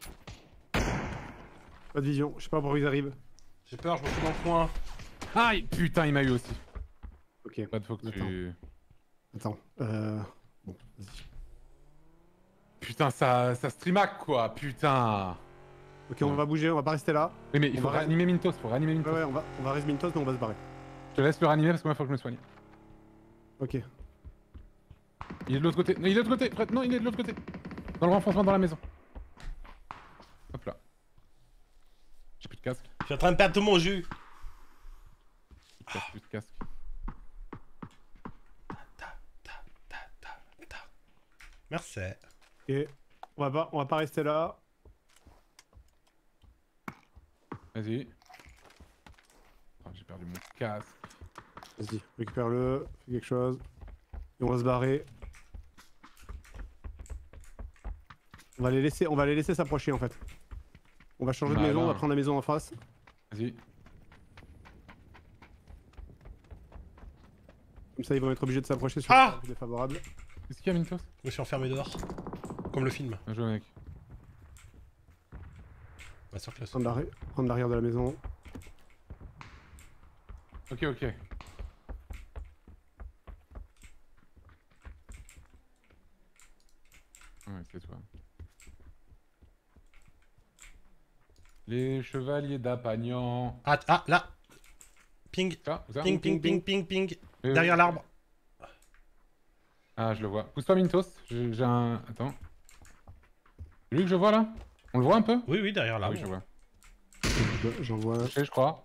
Pas de vision, je sais pas pourquoi ils arrivent. J'ai peur, je me fous dans le coin. Aïe! Putain, il m'a eu aussi. Ok, Pas de faut que tu... attends. Bon, vas-y. Putain, ça streamac quoi, putain! Ok, on va bouger, on va pas rester là. Mais il On faut va- réanimer Mintos, faut réanimer Mintos. Ouais, on va rester Mintos, mais on va se barrer. Je te laisse le réanimer parce que moi faut que je me soigne. Ok. Il est de l'autre côté. Non, il est de l'autre côté. Fred, non, il est de l'autre côté. Dans le renfoncement dans la maison. Hop là. J'ai plus de casque. Je suis en train de perdre tout mon jus. Plus de casque. Merci. Ok. On va pas rester là. Vas-y. Oh, j'ai perdu mon casque. Vas-y, récupère-le, fais quelque chose. Et on va se barrer. On va les laisser s'approcher en fait. On va changer de Bah, maison, là. on va prendre la maison en face. Vas-y. Comme ça, ils vont être obligés de s'approcher sur Ah le terrain défavorable. Qu'est-ce qu'il y a, Mintos? Je me suis enfermé dehors. Comme le film. Bien joué, mec. Masterclass. Prendre l'arrière de la maison. Ok, ok. Ouais, c'est toi. Les chevaliers d'Apagnan. Ah, là. Ping. Ça, ça Ping, ping, ping, ping, ping. Oui, Derrière oui. l'arbre. Ah, je le vois. Pousse-toi, Mintos. J'ai un... Attends. C'est lui que je vois, là? On le voit un peu? Oui, oui, derrière Ah l'arbre. oui, je vois. J'en vois un. Touché, je crois.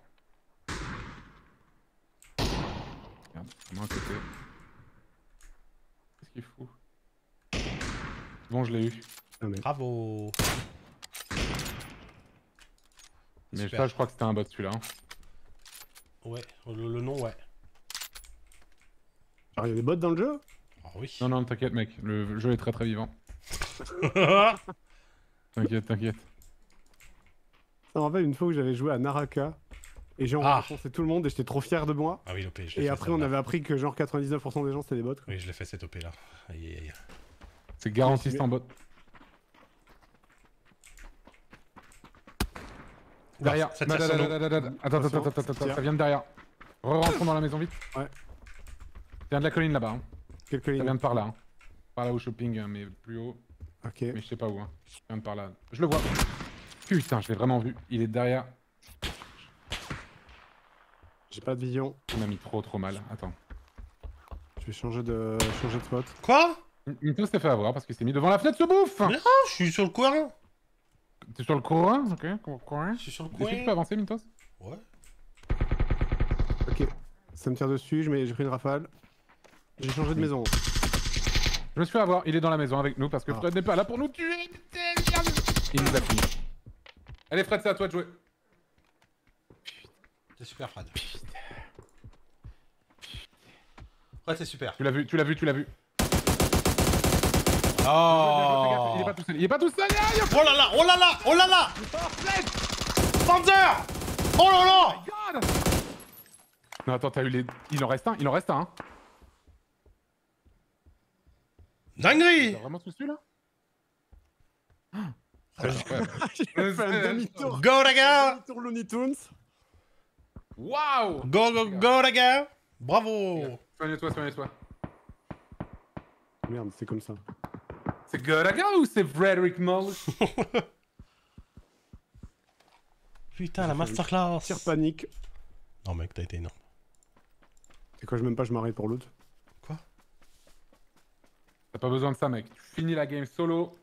Merde, on a un côté. Qu'est-ce qu'il fout? Bon, je l'ai eu. Ah, mais... Bravo. Mais Super. ça, je crois que c'était un bot, celui-là. Hein. Ouais, le nom, ouais. Alors, il y a des bots dans le jeu? Ah oui. Non, non, t'inquiète, mec. Le jeu est très très vivant. T'inquiète, t'inquiète. Ça me rappelle une fois où j'avais joué à Naraka. Et genre, Ah. on fonçait tout le monde et j'étais trop fier de moi. Ah oui, l'OP, je l'ai Et fait, après, on celle-là. avait appris que genre 99% des gens c'était des bots. Quoi. Oui, je l'ai fait cette OP là. Aïe, aïe, aïe. C'est garanti, c'est en bot. Derrière. Ça tire sur nous. Attends, ça vient de derrière. Rentrons dans la maison vite. Ouais. Ça vient de la colline là-bas. Hein. Quelques Ça lignes. vient de par là. Hein. Par là au shopping, mais plus haut. Ok. Mais je sais pas où. Hein. Ça vient de par là. Je le vois. Putain, je l'ai vraiment vu. Il est derrière. J'ai pas de vision. Il m'a mis trop mal. Attends. Je vais changer de spot. Quoi? Mintos s'est fait avoir parce qu'il s'est mis devant la fenêtre, ce bouffe. Mais non, je suis sur le coin. T'es sur le coin? Ok, coin. Je suis sur le Est-ce que tu coin. peux avancer, Mintos? Ouais. Ok. Ça me tire dessus, j'ai pris une rafale. J'ai changé de maison. Je me suis fait avoir. Il est dans la maison avec nous parce que Ah. Fred n'est pas là pour nous tuer. Il nous a fini. Allez, Fred, c'est à toi de jouer. C'est super, Fred. Ouais, c'est super. Tu l'as vu. Oh. Il est pas tout seul. Il est pas tout seul. Aïe, Oh là là, oh là là, oh là là. Panzer. Oh là là. God. Non, attends, t'as eu les. Il en reste un. Hein. Dinguerie. T'as vraiment tout celui là? Ah, J'ai fait un demi-tour. Go Daga. Demi-tour Looney Tunes. Waouh! Go, go, go Daga. Bravo. Soigne-toi. Merde, c'est comme ça. C'est Goraga ou c'est Frederick Moll? Putain, la masterclass. Tire panique. Non mec, t'as été énorme. C'est quoi, je m'aime pas, je m'arrête pour l'autre. Quoi? T'as pas besoin de ça, mec. Tu finis la game solo.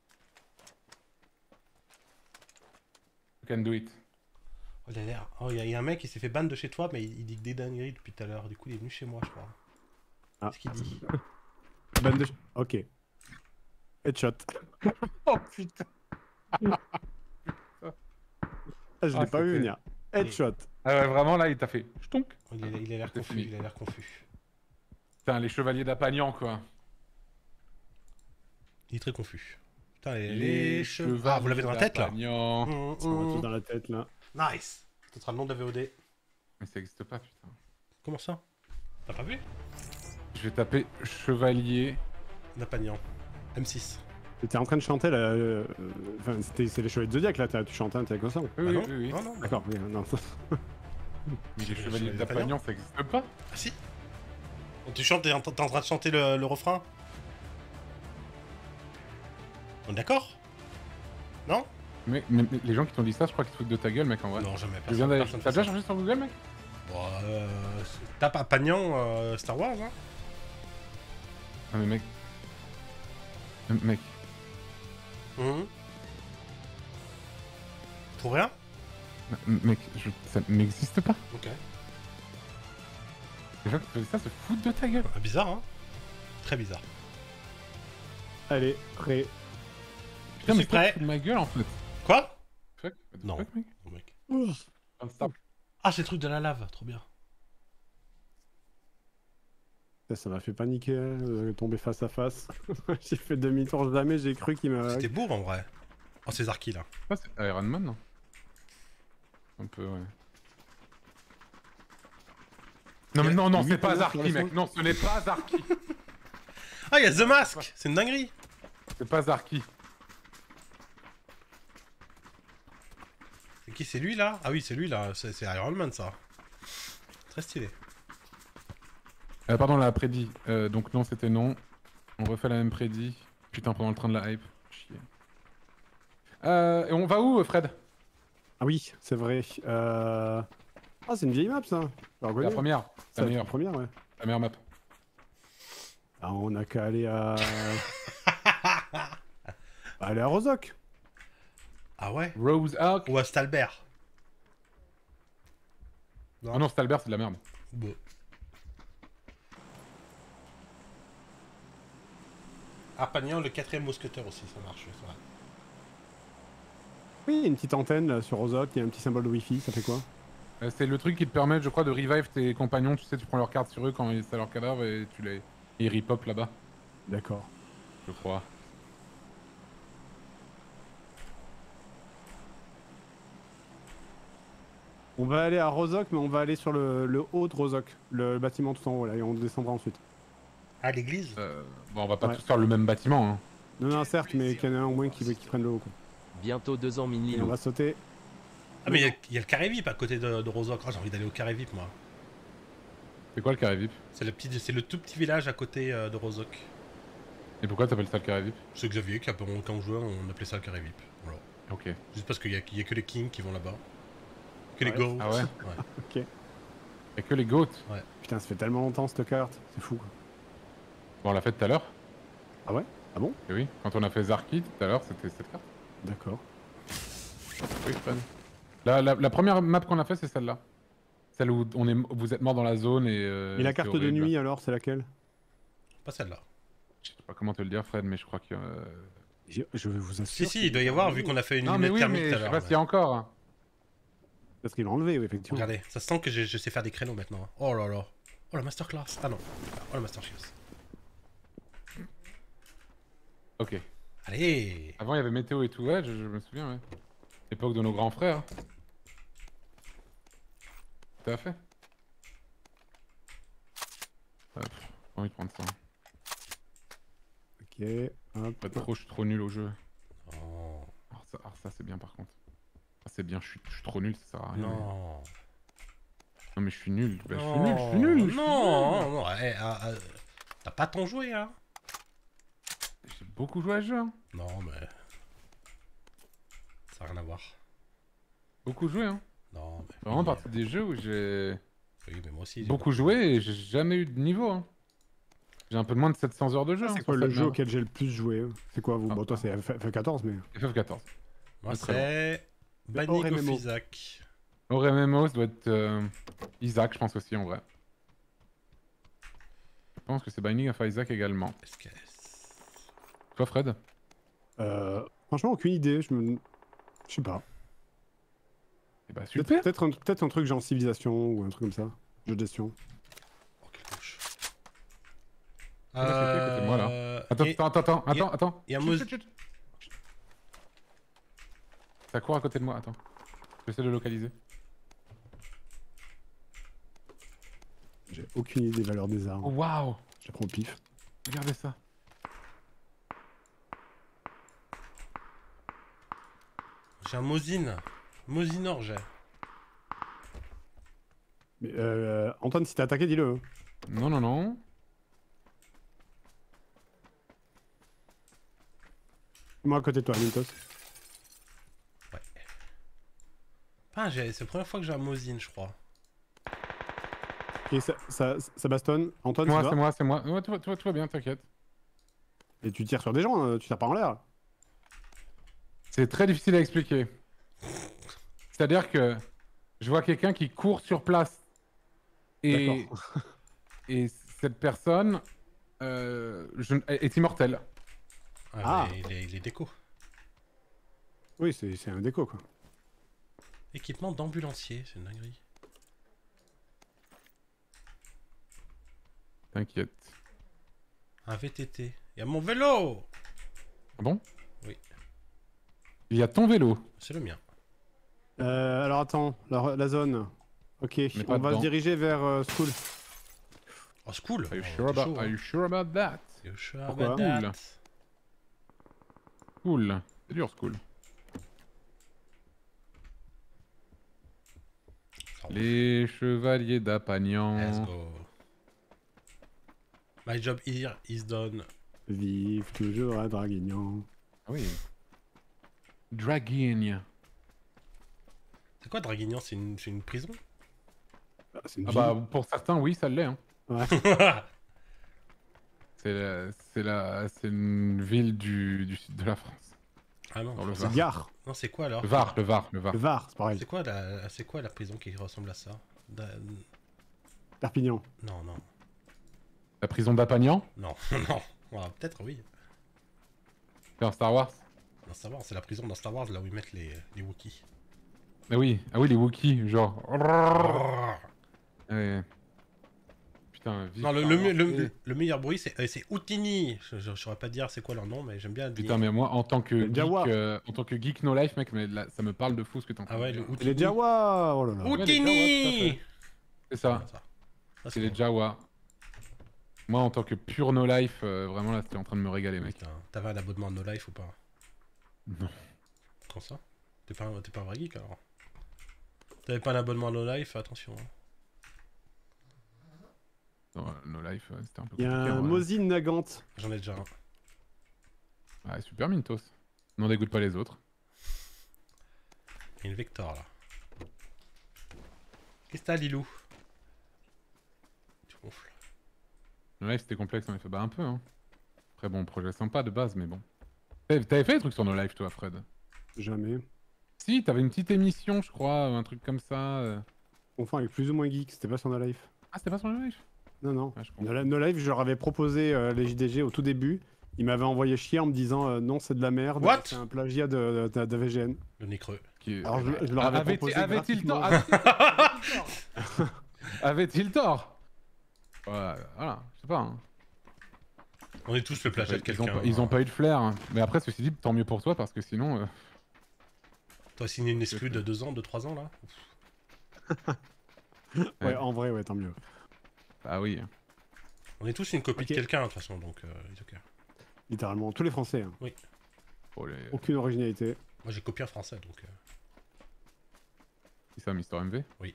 You can do it. Oh, il a l'air. Oh, il y a un mec qui s'est fait ban de chez toi, mais il dit que des dingueries depuis tout à l'heure. Du coup, il est venu chez moi, je crois. Ah. Qu'est-ce qu'il dit? Bande de... Ok. Headshot. Oh putain! Ah, je l'ai pas vu c'était- venir. Headshot. Ah ouais, vraiment là, il t'a fait. Ch'tonk. Il a l'air C'est confus, fini. il a l'air confus. Putain, les chevaliers d'Apagnan, quoi. Il est très confus. Putain, les cheveux. Ah, vous l'avez dans la tête là? d'Apagnan. Mmh, Ça m'a tout mmh. dans la tête là. Nice. Ce sera le nom de la VOD. Mais ça existe pas, putain. Comment ça? T'as pas vu? Je vais taper chevalier. Napagnan. M6. T'étais en train de chanter là. Enfin, c'est les chevaliers de Zodiac là, tu chantais un truc comme ça. Oui, Ah oui, non? oui, oui. Non, non. D'accord, oui, non. Mais les Les chevaliers chevaliers d'Apagnan, ça existe pas. Ah si. Tu chantes, t'es en train de chanter le refrain? On est d'accord? Non? Mais les gens qui t'ont dit ça, je crois qu'ils se foutent de ta gueule, mec, en vrai. Non, jamais. Je viens d'aller. personne T'as fait déjà ça. cherché sur Google, mec? Bon, tape à Pagnan Star Wars, hein? Ah, mais mec. Mec. Mmh. Pour rien? Mec, ça n'existe pas. Ok. Les gens qui faisaient ça se foutent de ta gueule. Ah, bizarre, hein? Très bizarre. Allez, prêt. Putain, suis mais prêt. c'est de ma gueule en fait. Quoi? Fuck. What the Non. fuck, mec. Oh, mec. Stop. Ah, c'est le truc de la lave, trop bien. Ça m'a fait paniquer, tomber face à face. J'ai fait demi-tour jamais, j'ai cru qu'il m'a... C'était beau en vrai. Oh, c'est Zarki là. Ah, c'est Iron Man, non? Un peu, ouais. Non, mais non, non, c'est pas Zarki, mec. Non, ce n'est pas Zarki. Ah, il y a The Mask. C'est une dinguerie. C'est pas Zarki. C'est qui, c'est lui là? Ah oui, c'est lui là. C'est Iron Man ça. Très stylé. Pardon, la prédit. Donc non, c'était non. On refait la même prédit. Putain, pendant le train de la hype. Chier. Et on va où, Fred? Ah oui, c'est vrai. Ah, c'est une vieille map ça. La première. C'est La meilleure. la première, ouais. La meilleure map. Ah, on a qu'à aller à... aller à Rozok. Ah ouais? Rose Arc. Ou à Stalbert. Ah non, Stalbert, c'est de la merde. Bon. Arpagnan, le 4ème mousquetaire aussi, ça marche. C'est vrai. Oui, il y a une petite antenne là, sur Rozok, il y a un petit symbole de Wi-Fi, ça fait quoi? C'est le truc qui te permet, je crois, de revive tes compagnons. Tu sais, tu prends leur carte sur eux quand c'est leur cadavre et tu les... Ils ripop là-bas, D'accord. je crois. On va aller à Rozok, mais on va aller sur le haut de Rozok, le bâtiment tout en haut là, et on descendra ensuite. Ah, l'église? Bon, on va pas Ouais. tous faire le même bâtiment, hein. Non, non, certes, mais qu'il y en a un au moins qui prenne le haut. Quoi. Bientôt 2 ans mini Et on va sauter. Ah, mais il y a le carré VIP à côté de Rozok. Oh, j'ai envie d'aller au carré VIP moi. C'est quoi le carré VIP? C'est le tout petit village à côté de Rozok. Et pourquoi t'appelles ça le carré VIP? C'est Xavier qui, quand on jouait, on appelait ça le carré VIP. Voilà. Ok. Juste parce qu'il y a que les kings qui vont là-bas. Que les Ouais. goats. Ah ouais? Ok. Y'a que les goats. Putain, ça fait tellement longtemps cette carte, c'est fou. Quoi. Bon, on l'a fait tout à l'heure. Ah ouais? Ah bon? Et oui, quand on a fait Zarki tout à l'heure, c'était cette carte. D'accord. Oui, Fred. La première map qu'on a fait, c'est celle-là. Celle où vous êtes mort dans la zone et... Et la c'est carte de horrible. nuit alors, c'est laquelle? Pas celle-là. Je sais pas comment te le dire, Fred, mais je crois que... Je vous assure. Si, il doit y avoir, vu qu'on a fait une Non, mais lunette oui, thermique mais tout je à sais l'heure. pas s'il y a encore. Hein. Parce qu'ils l'ont enlevé, oui, effectivement. Regardez, ça sent que je sais faire des créneaux maintenant. Oh là là. Oh la masterclass. Ah non. Oh la masterclass. Ok. Allez. Avant, il y avait météo et tout, ouais, je me souviens, ouais. L'époque de nos grands frères. Tout à fait. Hop, j'ai envie de prendre ça. Ok, hop. Pas trop, je suis trop nul au jeu. Oh. Alors ça c'est bien par contre. Ah, c'est bien, je suis trop nul, ça sert à rien. Non. Non mais je suis nul. Bah, je suis Non. nul, je suis nul. je suis Non, nul. non. T'as pas tant joué, hein? J'ai beaucoup joué à ce jeu. Hein. Non, mais. Ça n'a rien à voir. Beaucoup joué, hein. Non, mais. Vraiment oui, partie des jeux où j'ai Oui, mais moi aussi. j'ai beaucoup joué et j'ai jamais eu de niveau. Hein. J'ai un peu moins de 700 heures de jeu. C'est hein, quoi sur le cette jeu merde. auquel j'ai le plus joué? C'est quoi vous? Ah, Bon, toi c'est FF14, mais. FF14. Moi, Très c'est. Mais Binding hors of MMO. Isaac. Au MMO, ça doit être Isaac, je pense aussi en vrai. Je pense que c'est Binding of Isaac également. SKS. Toi, Fred? Franchement, aucune idée. Je sais pas. Eh bah super. Peut-être un truc genre civilisation ou un truc comme ça. Jeu de gestion. Oh, quelle couche. Ah, là, c'est qui à côté de moi, là? Attends. il y a Chut, Mos- chut, chut. Ça court à côté de moi, attends. J'essaie de le localiser. J'ai aucune idée des valeurs des Oh armes. waouh! Je la prends au pif. Regardez ça. J'ai un Mosin. Mosinor, j'ai. Mais Antoine, si t'es attaqué, dis-le. Hein. Non, non, non. Moi à côté de toi, Mintos. Ah, c'est la première fois que j'ai un Mosin, je crois. Et ça bastonne. Antoine, Moi, tu c'est vas moi, c'est moi. Ouais, tout va bien, t'inquiète. Et tu tires sur des gens, tu tires pas en l'air. C'est très difficile à expliquer. C'est-à-dire que je vois quelqu'un qui court sur place. Et, et cette personne est immortelle. Ah. Mais il est déco. Oui, c'est un déco quoi. Équipement d'ambulancier, c'est une dinguerie. T'inquiète. Un VTT. Il y a mon vélo! Ah bon? Oui. Il y a ton vélo. C'est le mien. Alors attends, la zone. Ok, pas on va se dedans. diriger vers School. Oh, cool. Are you Oh, sure t'es about, chaud, are hein. you sure about that? You sure Pourquoi about that? Cool. Cool. C'est dur, cool. Ça roule. Les chevaliers Let's d'Apagnan. go. My job here is done. Vive toujours à Draguignan. Ah oui. Draguigne. C'est quoi Draguignan? C'est une prison? Ah, c'est une Ah ville. bah pour certains oui ça l'est. Hein. Ouais. C'est une ville du sud de la France. Ah non, Dans le C'est Var. Gare. non, c'est quoi alors? Le Var, le Var, le Var. Le Var, c'est pareil. C'est quoi la prison qui ressemble à ça? Perpignan. Non, non, La prison d'Apagnan, non, non. Ouais, peut-être oui. c'est un Star Wars. Dans Star Wars, c'est la prison dans Star Wars là où ils mettent les Wookiees. Ah oui, les Wookiees, genre. Ouais. Putain, vive Non, Star Wars. le meilleur bruit c'est Houtini. Je saurais pas dire c'est quoi leur nom, mais j'aime bien dire. Putain, mais moi en tant que Le Jawa. geek no life, mec, mais là, ça me parle de fou ce que t'es en train Ah ouais, de le dire. Et les Jawa. Oh là là. Ouais, les Houtini. C'est ça, Ah, ça. Ça, c'est les bon. Jawa. Moi en tant que pure no life, vraiment là, c'était en train de me régaler, mec. Putain, t'avais un abonnement No Life ou pas? Non. Comment ça? T'es pas un vrai geek alors? T'avais pas un abonnement No Life? Attention. Hein. Non, no life, c'était un peu Il y a compliqué. un en vrai. Mosin Nagant. J'en ai déjà un. Ah, super Mintos. N'en dégoûte pas les autres. Il y a une Vector là. Qu'est-ce que t'as, Lilou? Tu gonfles. No life c'était complexe en effet, bah un peu hein. Après bon, projet sympa de base, mais bon. T'avais fait des trucs sur No Life toi, Fred? Jamais. Si, t'avais une petite émission, je crois, un truc comme ça. Confond avec plus ou moins geek, c'était pas sur No Life. Ah, c'était pas sur No Life? Non, non. Ah, je comprends. No Life, je leur avais proposé les JDG au tout début. Ils m'avaient envoyé chier en me disant non, c'est de la merde. What C'est un plagiat de VGN. Le nez creux. Alors je leur avais proposé. Avait-il tort? gratuitement. Avait-il tort? Voilà, je sais pas. Hein. On est tous le plagiat de quelqu'un. Ils ont pas eu de flair. Hein. Mais après, ceci dit, tant mieux pour toi parce que sinon. T'as signé une exclue de 2 ans, de 3 ans là? Ouais, en vrai, ouais, tant mieux. Ah oui. On est tous une copie Ok. de quelqu'un de toute façon, donc it's ok. Littéralement, tous les Français. Hein. Oh, Aucune originalité. Moi j'ai copié un français donc. C'est ça, Mister MV? Oui.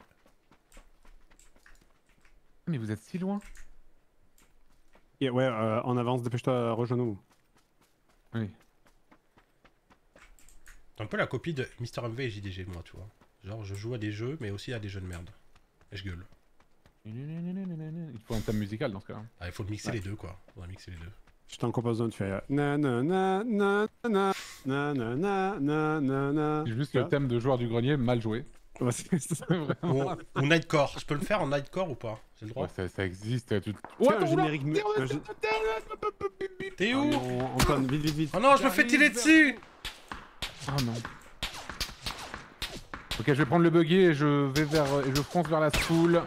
Mais vous êtes si loin. Et ouais, en avance, dépêche-toi, rejoins-nous. Oui. C'est un peu la copie de Mister MV et JDG, moi, tu vois. Genre, je joue à des jeux, mais aussi à des jeux de merde. Et je gueule. Il faut un thème musical dans ce cas-là. Ah, il faut mixer Ouais. les deux, quoi. On va mixer les deux. Je t'en compose un, tu fais na na na na na na na na na na na. C'est juste Tu le vois thème de joueur du grenier mal joué. Ouais, c'est ça. Vraiment. Ou Nightcore. Je peux le faire en Nightcore ou pas? J'ai le droit? Ouais, ça existe. Tu... Tiens, un générique. T'es où? Antoine, vite, vite, vite. Oh non, je me fais tirer dessus! Oh non. Ok, je vais prendre le buggy et je vais vers et je fonce vers la school.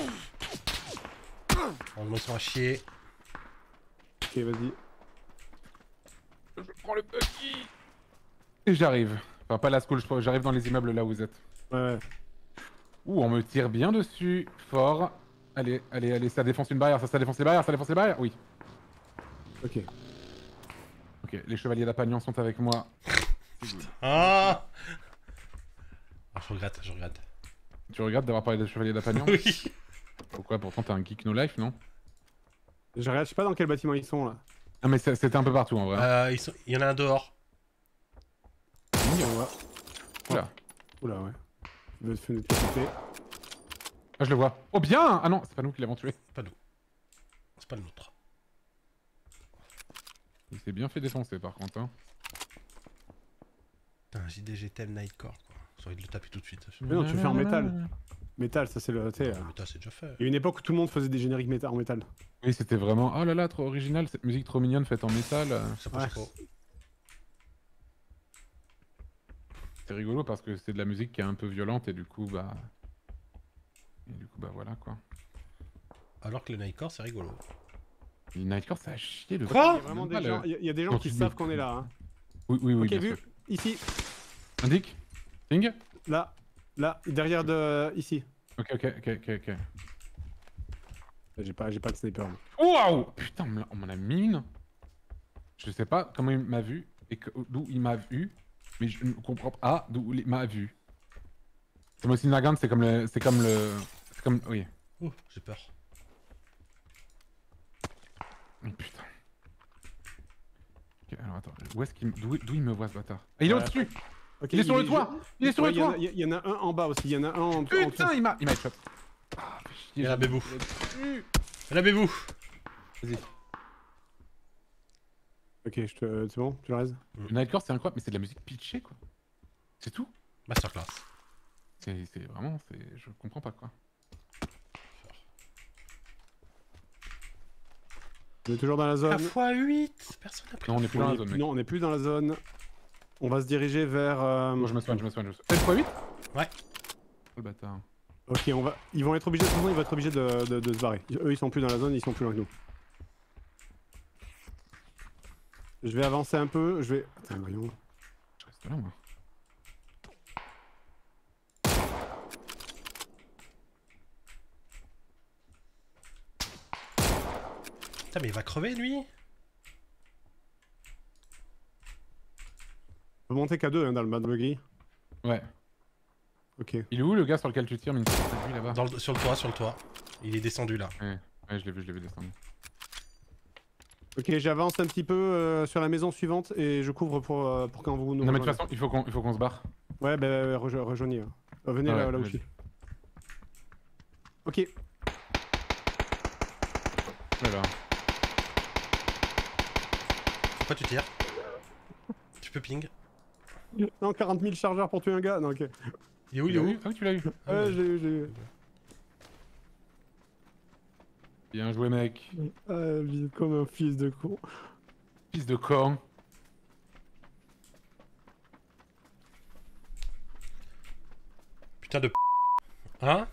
On me sent à chier. Ok, vas-y. Je prends le buggy. Et j'arrive. Enfin, pas la school, j'arrive dans les immeubles là où vous êtes. Ouais, ouais. Ouh, on me tire bien dessus. Fort. Allez, allez, allez, ça défonce une barrière, ça défonce les barrières, ça défonce les barrières. Oui. Ok. Ok, les chevaliers d'Apagnan sont avec moi. Ah! Ah, je regrette, je regrette. Tu regrettes d'avoir parlé des chevaliers d'Apagnan? Oui. Pourquoi? Pourtant, t'es un geek no life, non? Je regarde, je sais pas dans quel bâtiment ils sont là. Ah, mais c'était un peu partout en vrai. Il y en a un dehors. Ouais. Oula. Oula, ouais. Il veut se faire Ah, je le vois. Oh, bien! Ah non, c'est pas nous qui l'avons tué. C'est pas nous. C'est pas le nôtre. Il s'est bien fait défoncer par contre. Hein. Putain, JDG thème Nightcore, quoi. J'ai envie de le taper tout de suite. Mais non, tu le fais en métal. Métal, ça c'est le. Tu sais, Mais toi, c'est déjà fait. il y a une époque où tout le monde faisait des génériques en métal. Oui, c'était vraiment. Oh là là, trop original, cette musique trop mignonne faite en métal. Ça passe Ouais. trop. C'est rigolo parce que c'est de la musique qui est un peu violente et du coup, bah. Voilà quoi. Alors que le Nightcore, c'est rigolo. Et Nightcore, ça a chier le. Quoi Il y a vraiment Même pas des gens, le- il y a des gens Quand qui tu savent dis- qu'on est là. Hein. Oui, oui, oui. Ok, bien vu. sûr. Ici, Indique. Ping. là. Là, derrière de... ici. Ok. J'ai pas de sniper. moi. Waouh! Putain, on m'en a mis une. Je sais pas comment il m'a vu et d'où il m'a vu. Mais je ne comprends pas. Ah, d'où il m'a vu. C'est Mosin Nagant, c'est comme le. C'est comme. Oui. Ouh, j'ai peur. Oh, putain. Ok, alors attends. Où est-ce qu'il. D'où il me voit ce bâtard? Ah, il est Ouais. au-dessus! Ok, Il est sur le toit! Il est sur le toit! Il y en a un en bas aussi, il y en a un en dessous. Putain, il m'a headshot. Ah, fais chier, Il y a la j'ai- bébou. Il y a la bébou. Vas-y. Ok, c'est bon, tu le raises. Le Nightcore, c'est incroyable, mais c'est de la musique pitchée, quoi. C'est tout. Masterclass. C'est vraiment. Je comprends pas, quoi. On est toujours dans la La zone. x8. Personne n'a pris. Non, on est plus dans la zone, mec. Non, on est plus dans la zone. On va se diriger vers... Moi, je me soigne. 7x8? Ouais. Oh, le bâtard. Ok, ils vont être obligés, de toute façon, ils vont être obligés de se barrer. Eux, ils sont plus dans la zone, ils sont plus loin que nous. Je vais avancer un peu, je vais... Attends, voyons. Je reste là, moi. Putain, mais il va crever lui. On peut monter qu'à deux hein, dans le mode buggy. Ouais. Ok. Il est où le gars sur lequel tu tires, Minto? C'est lui là-bas. Sur le toit. Il est descendu là. Ouais, je l'ai vu descendre. Ok, j'avance un petit peu sur la maison suivante et je couvre pour quand vous nous Non, mais de toute rejoignez. façon, il faut qu'on se barre. Ouais, bah rejoignez. Venez Ah ouais, là où je vas-y. suis. Ok. Voilà. Pourquoi tu tires? Tu peux ping. Non, 40 000 chargeurs pour tuer un gars. Non, ok. Il est où? Il est où? Ah oui, tu l'as eu. Ah, Ouais, ouais. j'ai eu. Bien joué, mec. Comme un fils de con. Fils de con. Putain de p. Hein?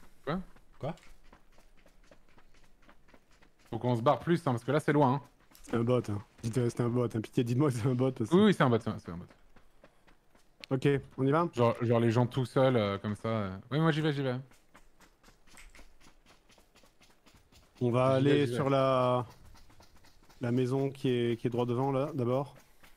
Faut qu'on se barre plus, hein, parce que là, c'est loin. Hein. C'est un bot. Hein. C'était un bot. Hein. Pitié, dites-moi que c'est un bot. Parce que... Oui, c'est un bot, c'est un bot. Ok, on y va? Genre les gens tout seuls, comme ça. Ouais, moi, j'y vais. On va J'y vais, aller j'y vais. sur la maison qui est droit devant là, d'abord.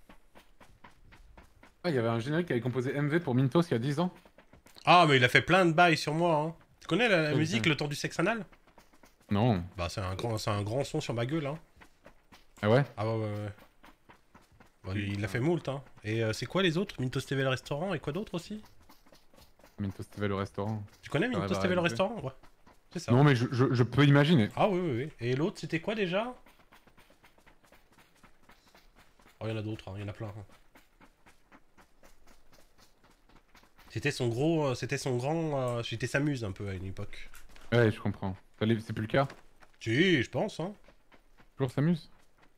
Ah, il y avait un générique qui avait composé MV pour Mintos il y a 10 ans. Ah, mais il a fait plein de bails sur moi. Hein. Tu connais la Oui, musique ça. Le temps du sexe anal? Non. Bah, c'est un grand son sur ma gueule. Hein. Ah ouais? Ah ouais. Bah, il a fait moult. Hein. Et c'est quoi les autres? Mintos TV le restaurant et quoi d'autre aussi? Mintos TV le restaurant. Tu connais Ça Mintos va TV le arriver. restaurant? Ouais. C'est ça. Non, mais je peux imaginer. Ah oui. Et l'autre, c'était quoi déjà? Oh, il y en a d'autres, hein. Il y en a plein. Hein. C'était son grand... C'était sa muse un peu à une époque. Ouais, je comprends. C'est plus le cas? Si, je pense. Hein. Toujours s'amuse?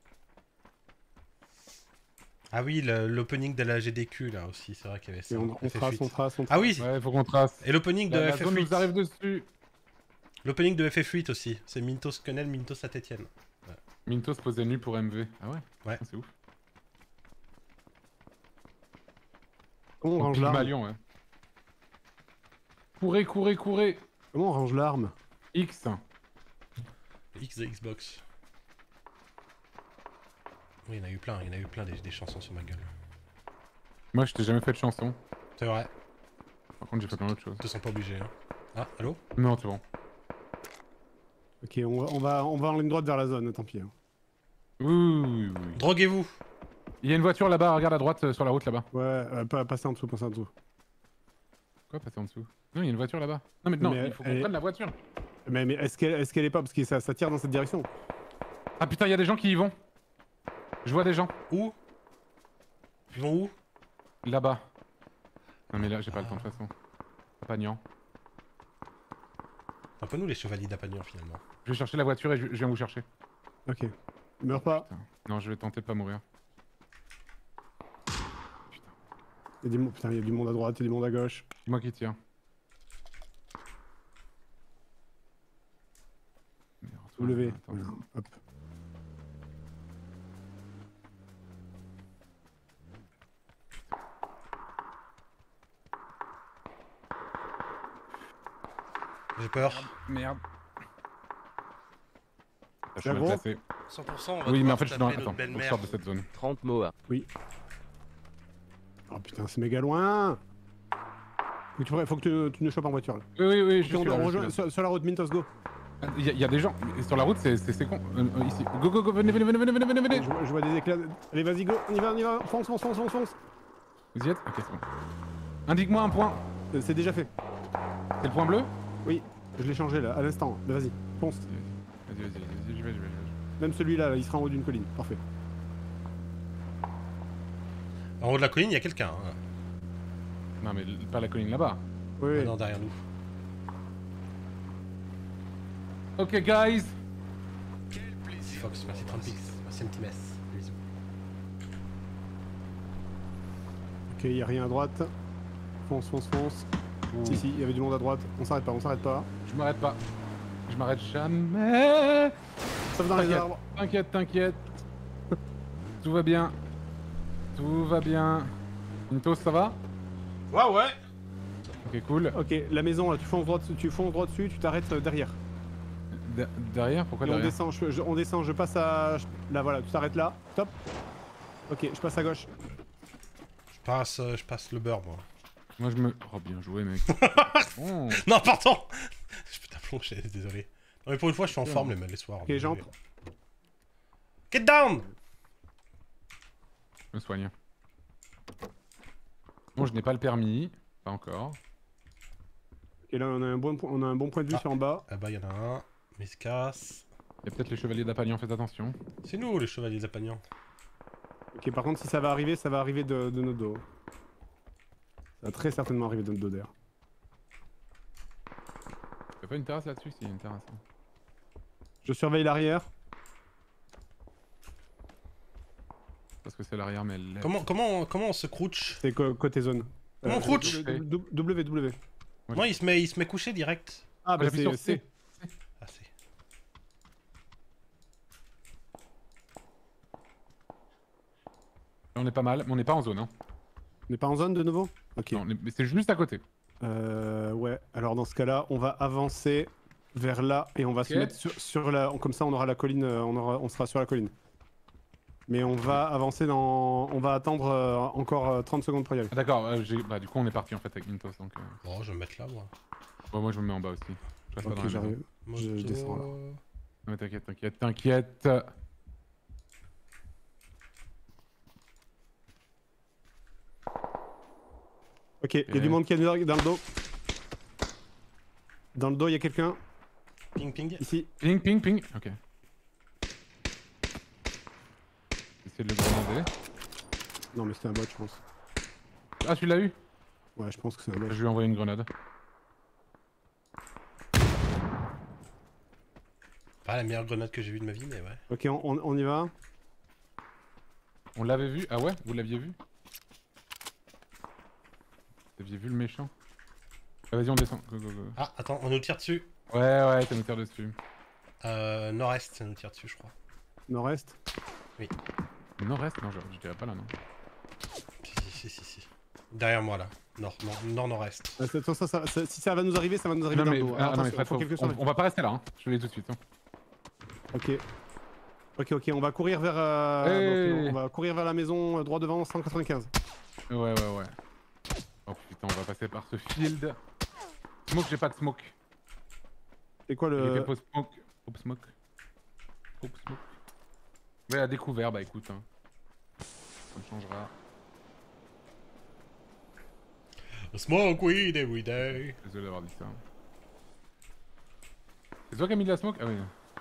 Ah oui, l'opening de la GDQ là aussi, c'est vrai qu'il y avait ça. Et on FF8. trace. Ah oui, Ouais, faut qu'on trace. et l'opening de La zone nous arrive FF8. dessus. L'opening de FF8 aussi, c'est Mintos Quenel, Mintos Saint-Etienne. Mintos posait nu pour MV. Ah ouais? Ouais. Ah, c'est ouf. Comment on range l'arme? Pygmalion, ouais. Courez. Comment on range l'arme? X. X de Xbox. Oui, il y en a eu plein des chansons sur ma gueule. Moi, je t'ai jamais fait de chanson. C'est vrai, Par contre, j'ai fait plein d'autres choses. te sens pas obligé. Hein. Ah, allô? Non, c'est bon. Ok, on va en ligne droite vers la zone, tant pis. Hein. Oui. Droguez-vous! Il y a une voiture là-bas, regarde à droite sur la route là-bas. Ouais, passer en dessous. Quoi, passer en dessous? Non, il y a une voiture là-bas. Non, mais non, Mais il faut qu'on elle est- prenne la voiture. Mais est-ce qu'elle est pas? Parce que ça tire dans cette direction. Ah putain, il y a des gens qui y vont. Je vois des gens. Où? Ils vont où? Là-bas. Non, mais là, j'ai pas le temps de toute façon. Pagnan. Un peu nous les chevaliers d'Apagnan finalement. Je vais chercher la voiture et je viens vous chercher. Ok. Meurs pas. Putain. Non, je vais tenter de pas mourir. Putain, il y a du monde à droite, il y a du monde à gauche. C'est moi qui tire. Merde, Vous levez. attends. Voilà, hop. J'ai peur. Merde. Je suis La mal gros placé. 100%, on va Oui, mais en devoir fait, je suis dans. taper notre Attends, faut que je belle-mère. sorte de cette zone. 30 Moa. Oh putain, c'est méga loin. Faut que tu nous chopes en voiture là. Oui, je Ok, on suis là, je suis rejoint là. sur la route Mintos, go. Il y a des gens. Sur la route, c'est con. Ici. Go, venez. Je vois des éclats. Allez, vas-y, go, on y va. Fonce. Vous y êtes? Ok, c'est bon. Indique-moi un point. C'est déjà fait. C'est le point bleu? Oui, je l'ai changé là, à l'instant. Vas-y, fonce. Vas-y, j'y vais. Même celui-là, là, il sera en haut d'une colline. Parfait. En haut de la colline, il y a quelqu'un. Hein. Non, mais pas la colline là-bas. Oui, Ah non, derrière nous. Ok, guys. Fox, merci 30 pix. Merci MTMS. Bisous. Ok, il y a rien à droite. Fonce. Si, il y avait du monde à droite. On s'arrête pas. Je m'arrête pas. Je m'arrête jamais. Sauf dans les T'inquiète. arbres. T'inquiète. Tout va bien. Mintos, ça va? Ouais. Ok, cool. Ok, la maison là, tu fonces droit dessus, tu t'arrêtes derrière. Derrière? Pourquoi Et on derrière? descend, on descend, je passe à... Là voilà, tu t'arrêtes là, top. Ok, je passe à gauche. Je passe le beurre, moi. Moi, je me... Oh, bien joué, mec. Oh. Non, pardon. Je peux t'appeler, désolé. Non, mais pour une fois, je suis en forme les soirs. Ok, j'entre. Get down. Je me soigne. Bon, je n'ai pas le permis. Pas encore. Et là, on a un bon point de vue Ah. sur en bas. Ah bah, il y en a un. Mais il se casse. Il y a peut-être les chevaliers d'Apagnan, faites attention. C'est nous, les chevaliers d'Apagnan. Ok, par contre, si ça va arriver de notre dos. Ça va très certainement arriver de notre dos d'air. Il y a pas une terrasse là-dessus? Si, il y a une terrasse. Je surveille l'arrière. Parce que c'est l'arrière, mais elle lève. Comment on se crouche? C'est côté zone. Comment on crouche? W. Non, il se met couché direct. Ah bah J'appuie sur c'est... C. Ah, c'est... On est pas mal, mais on n'est pas en zone. Hein. On n'est pas en zone de nouveau? Ok. Non, mais c'est juste à côté. Ouais, alors dans ce cas-là, on va avancer vers là et on va se mettre sur la... Comme ça, on aura la colline, on sera sur la colline. Mais on va avancer dans... On va attendre encore 30 secondes pour y aller. Ah, d'accord, bah, du coup, on est parti en fait avec Mintos. Donc, Bon, je vais me mettre là, moi. bon, moi, je me mets en bas aussi. Je reste pas dans Ok, la maison. j'arrive. Je Moto. descends là. Non, mais t'inquiète. Ok, il y a du monde qui est dans le dos. Dans le dos, il y a quelqu'un. Ping. Ici. Ping. Ok. Essayer de le granader. Non, mais c'était un bot, je pense. Ah, tu l'as eu? Ouais, je pense que c'est un bot. Je lui ai envoyé une grenade. Pas la meilleure grenade que j'ai vue de ma vie, mais ouais. Ok, on y va. On l'avait vu? Ah ouais? Vous l'aviez vu? Vous aviez vu le méchant? Ah, vas-y, on descend. Go. Ah, attends, on nous tire dessus. Ouais, ça nous tire dessus. Nord-est, ça nous tire dessus, je crois. Nord-est. Nord-est? Non, je dirais pas là, non. Si. Derrière moi, là. Nord-est. Si ça va nous arriver, ça va nous arriver Non, dans mais, le dos. non, mais Attention, faut quelque chose. on va pas rester là, hein. Je te le dis tout de suite. Hein. Ok, on va courir vers... Hey. On va courir vers la maison droit devant 195. Ouais. Oh putain, on va passer par ce field. Smoke, j'ai pas de smoke. C'est quoi Il le... était post smoke. Pop smoke. Ouais, à découvert, bah écoute. Hein. Ça me changera. Smoke weed every day. Désolé d'avoir dit ça. C'est toi qui as mis de la smoke? Ah oui.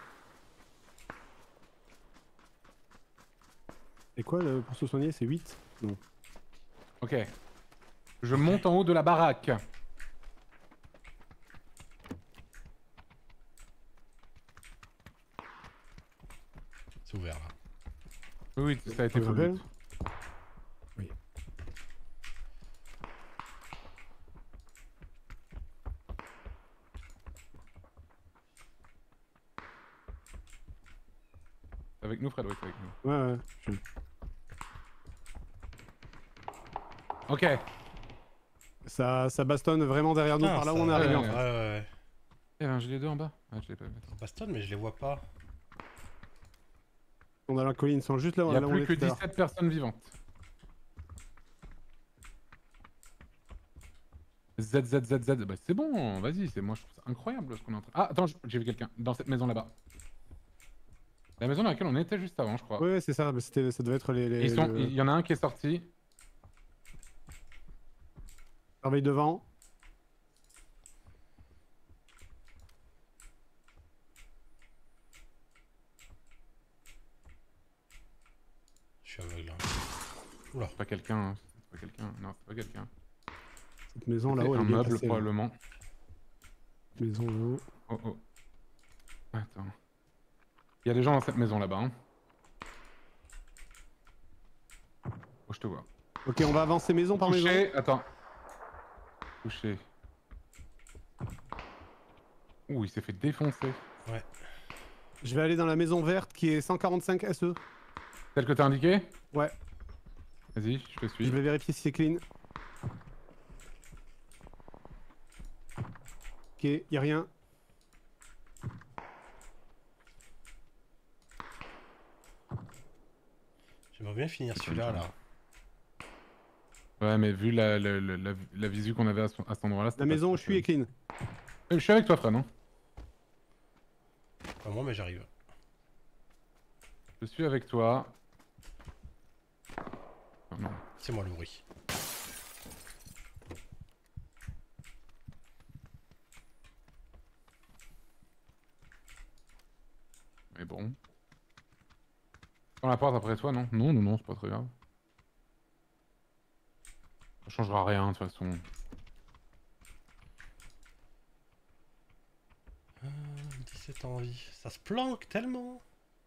Et quoi pour se soigner, c'est 8? Non. Ok. Je monte en haut de la baraque. C'est ouvert, là. Oui, ça a été Faut full grimper loot. Oui. Avec nous, Fred? Oui, c'est avec nous. Ouais. Ok. Ça bastonne vraiment derrière nous, Ah, par là où ça- on est arrivé ouais, en fait. Ouais. Il y avait un gilet 2 en bas. Ah, je l'ai pas vu. Attends. Baston, mais je les vois pas. On a la colline, ils sont juste là, Il y a là où on plus est que tout à l'heure. 17 personnes vivantes. ZZZZ, bah c'est bon, vas-y, moi je trouve ça incroyable ce qu'on est en train. Ah, attends, j'ai vu quelqu'un dans cette maison là-bas. La maison dans laquelle on était juste avant, je crois. Ouais, ça devait être Et il y en a un qui est sorti. Surveille devant. Je suis aveugle. Hein. Oula. C'est pas quelqu'un, hein. C'est pas quelqu'un. Non, c'est pas quelqu'un. Cette maison C'est là-haut, elle un est bien meuble placée, là. probablement. Maison là-haut. Oh oh. Attends. Il y a des gens dans cette maison là-bas. Hein. Oh, je te vois. Ok, on va avancer maison par maison. Touché, attends. Touché. Ouh, il s'est fait défoncer. Ouais. Je vais aller dans la maison verte qui est 145 SE. Tel que t'as indiqué? Ouais. Vas-y, je te suis. Je vais vérifier si c'est clean. Ok, y'a rien. J'aimerais bien finir celui-là, là. Ouais, mais vu la visu qu'on avait à cet endroit-là... La maison où je suis est clean. Je suis avec toi, frère, non? Pas moi, mais j'arrive. Je suis avec toi. Oh, non. C'est moi le bruit. Mais bon. Prends la porte après toi, non? Non, non, non, c'est pas très grave. Ça changera rien, de toute façon. 17 ans en vie. Ça se planque tellement.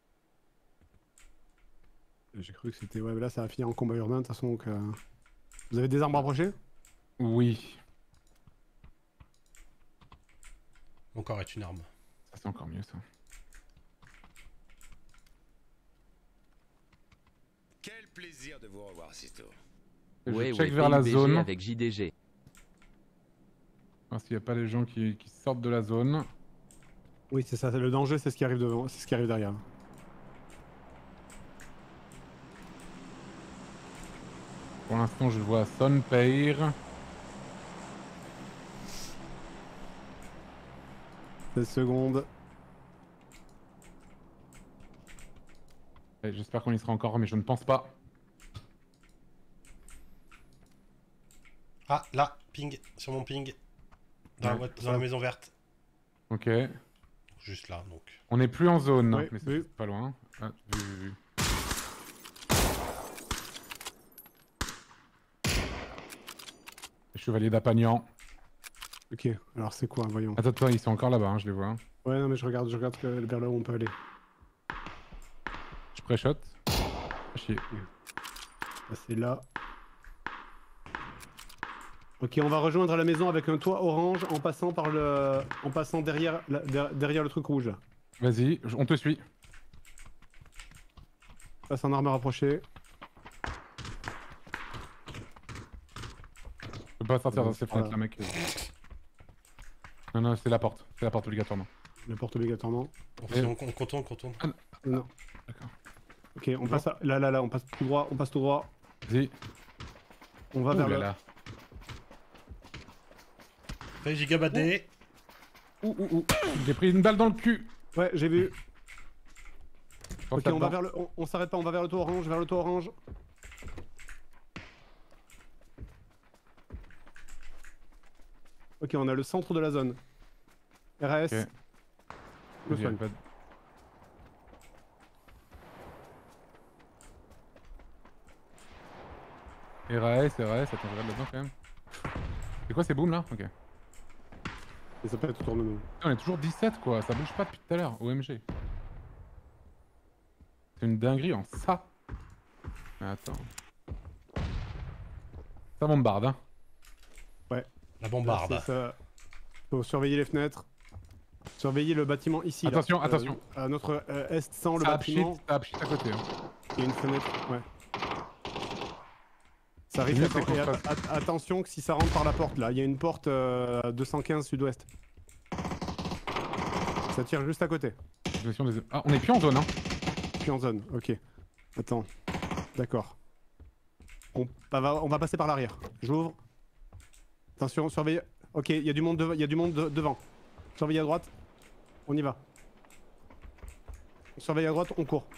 J'ai cru que c'était... Ouais, mais là ça va finir en combat urbain de toute façon, donc... Vous avez des armes rapprochées? Oui. Mon corps est une arme. Ça c'est encore mieux, ça. Quel plaisir de vous revoir, Sisto. Ouais, Je check ouais, vers la PUBG zone. avec JDG. Voir s'il n'y a pas des gens qui sortent de la zone. Oui, c'est ça, le danger c'est ce qui arrive devant, c'est ce qui arrive derrière. Pour l'instant, je vois Sonpeir. 16 secondes. J'espère qu'on y sera encore, mais je ne pense pas. Ah, là, ping, sur mon ping. Dans, Ouais, dans la maison verte. Ok. Juste là, donc. On n'est plus en zone, Oui, mais c'est oui. pas loin. Ah, vu. Chevalier d'Apagnan. Ok, alors c'est quoi, voyons. Attends, attends, ils sont encore là-bas, hein, je les vois. Ouais, non mais je regarde vers là où on peut aller. Je pré-shot. Ah, chier. Ah, c'est là. Ok, on va rejoindre la maison avec un toit orange en passant par le... En passant derrière, derrière le truc rouge. Vas-y, on te suit. Passe en arme rapprochée. Je peux pas sortir dans ces Voilà. fenêtres là, mec. Non, non, c'est la porte. C'est la porte obligatoirement. La porte obligatoirement. On contourne, contourne. Non. D'accord. Ok, on passe là, on passe tout droit, Vas-y. On va Ouh vers là le... là. Fais gigabadé. Ouh. J'ai pris une balle dans le cul. Ouais, j'ai vu. Pense Ok, on va là-dedans. vers le... On s'arrête pas, on va vers le toit orange, vers le toit orange. Ok, on a le centre de la zone. RAS. Ok. Le Vas-y, soigne. pas de- RAS, attends, je regarde là-dedans quand même. C'est quoi ces booms là? Ok. Et ça peut être autour de nous. On est toujours 17 quoi, ça bouge pas depuis tout à l'heure, OMG. C'est une dinguerie en ça. Mais attends. Ça bombarde hein. La bombarde. C'est ça. Faut surveiller les fenêtres. Surveiller le bâtiment ici. là. Attention, attention. À notre est sans le Ça bâtiment. a pchit à côté. Hein. Il y a une fenêtre. Ouais. Ça Le mieux, risque. c'est qu'on Et fasse- attention que si ça rentre par la porte là, il y a une porte 215 sud-ouest. Ça tire juste à côté. Ah, on est plus en zone, hein. Puis en zone, ok. Attends. D'accord. On va passer par l'arrière. J'ouvre. Attention, surveille. Ok, il y a du monde, devant. Surveille à droite. On y va. On surveille à droite, on court.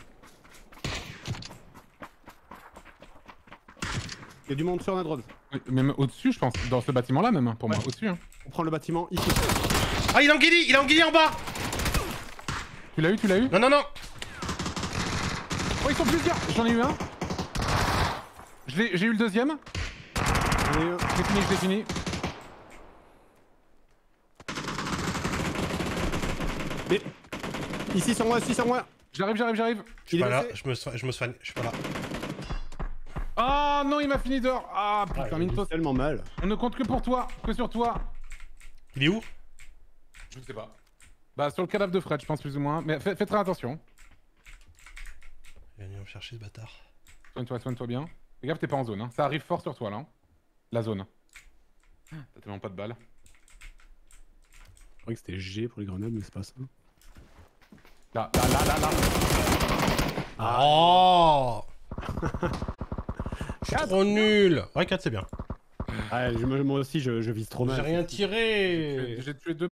Il y a du monde sur notre road. Oui, même au-dessus, je pense. Dans ce bâtiment-là, même, hein, pour moi. Au-dessus, hein. On prend le bâtiment ici. Ah, il est en guilly! Il est en guilly en bas! Tu l'as eu, tu l'as eu? Non, non, non! Oh, ils sont plusieurs! J'en ai eu un. J'ai eu le deuxième. Je l'ai fini. Mais... Ici sur moi. J'arrive. Je suis pas là, je me soigne, je suis pas là. Ah non, il m'a fini dehors. Ah putain, Mintos. Tellement mal. On ne compte que pour toi, que sur toi. Il est où? Je ne sais pas. Bah sur le cadavre de Fred, je pense plus ou moins. Mais fais très attention. Il va venir me chercher ce bâtard. Soigne-toi bien. Fais gaffe, t'es pas en zone. Hein. Ça arrive fort sur toi là. Hein. La zone. T'as tellement pas de balles. Je croyais que c'était G pour les grenades, mais c'est pas ça. Là. Oh! Je suis trop nul! Ouais, 4 c'est bien. Ah, moi aussi je vise trop mal. J'ai rien tiré! J'ai tué deux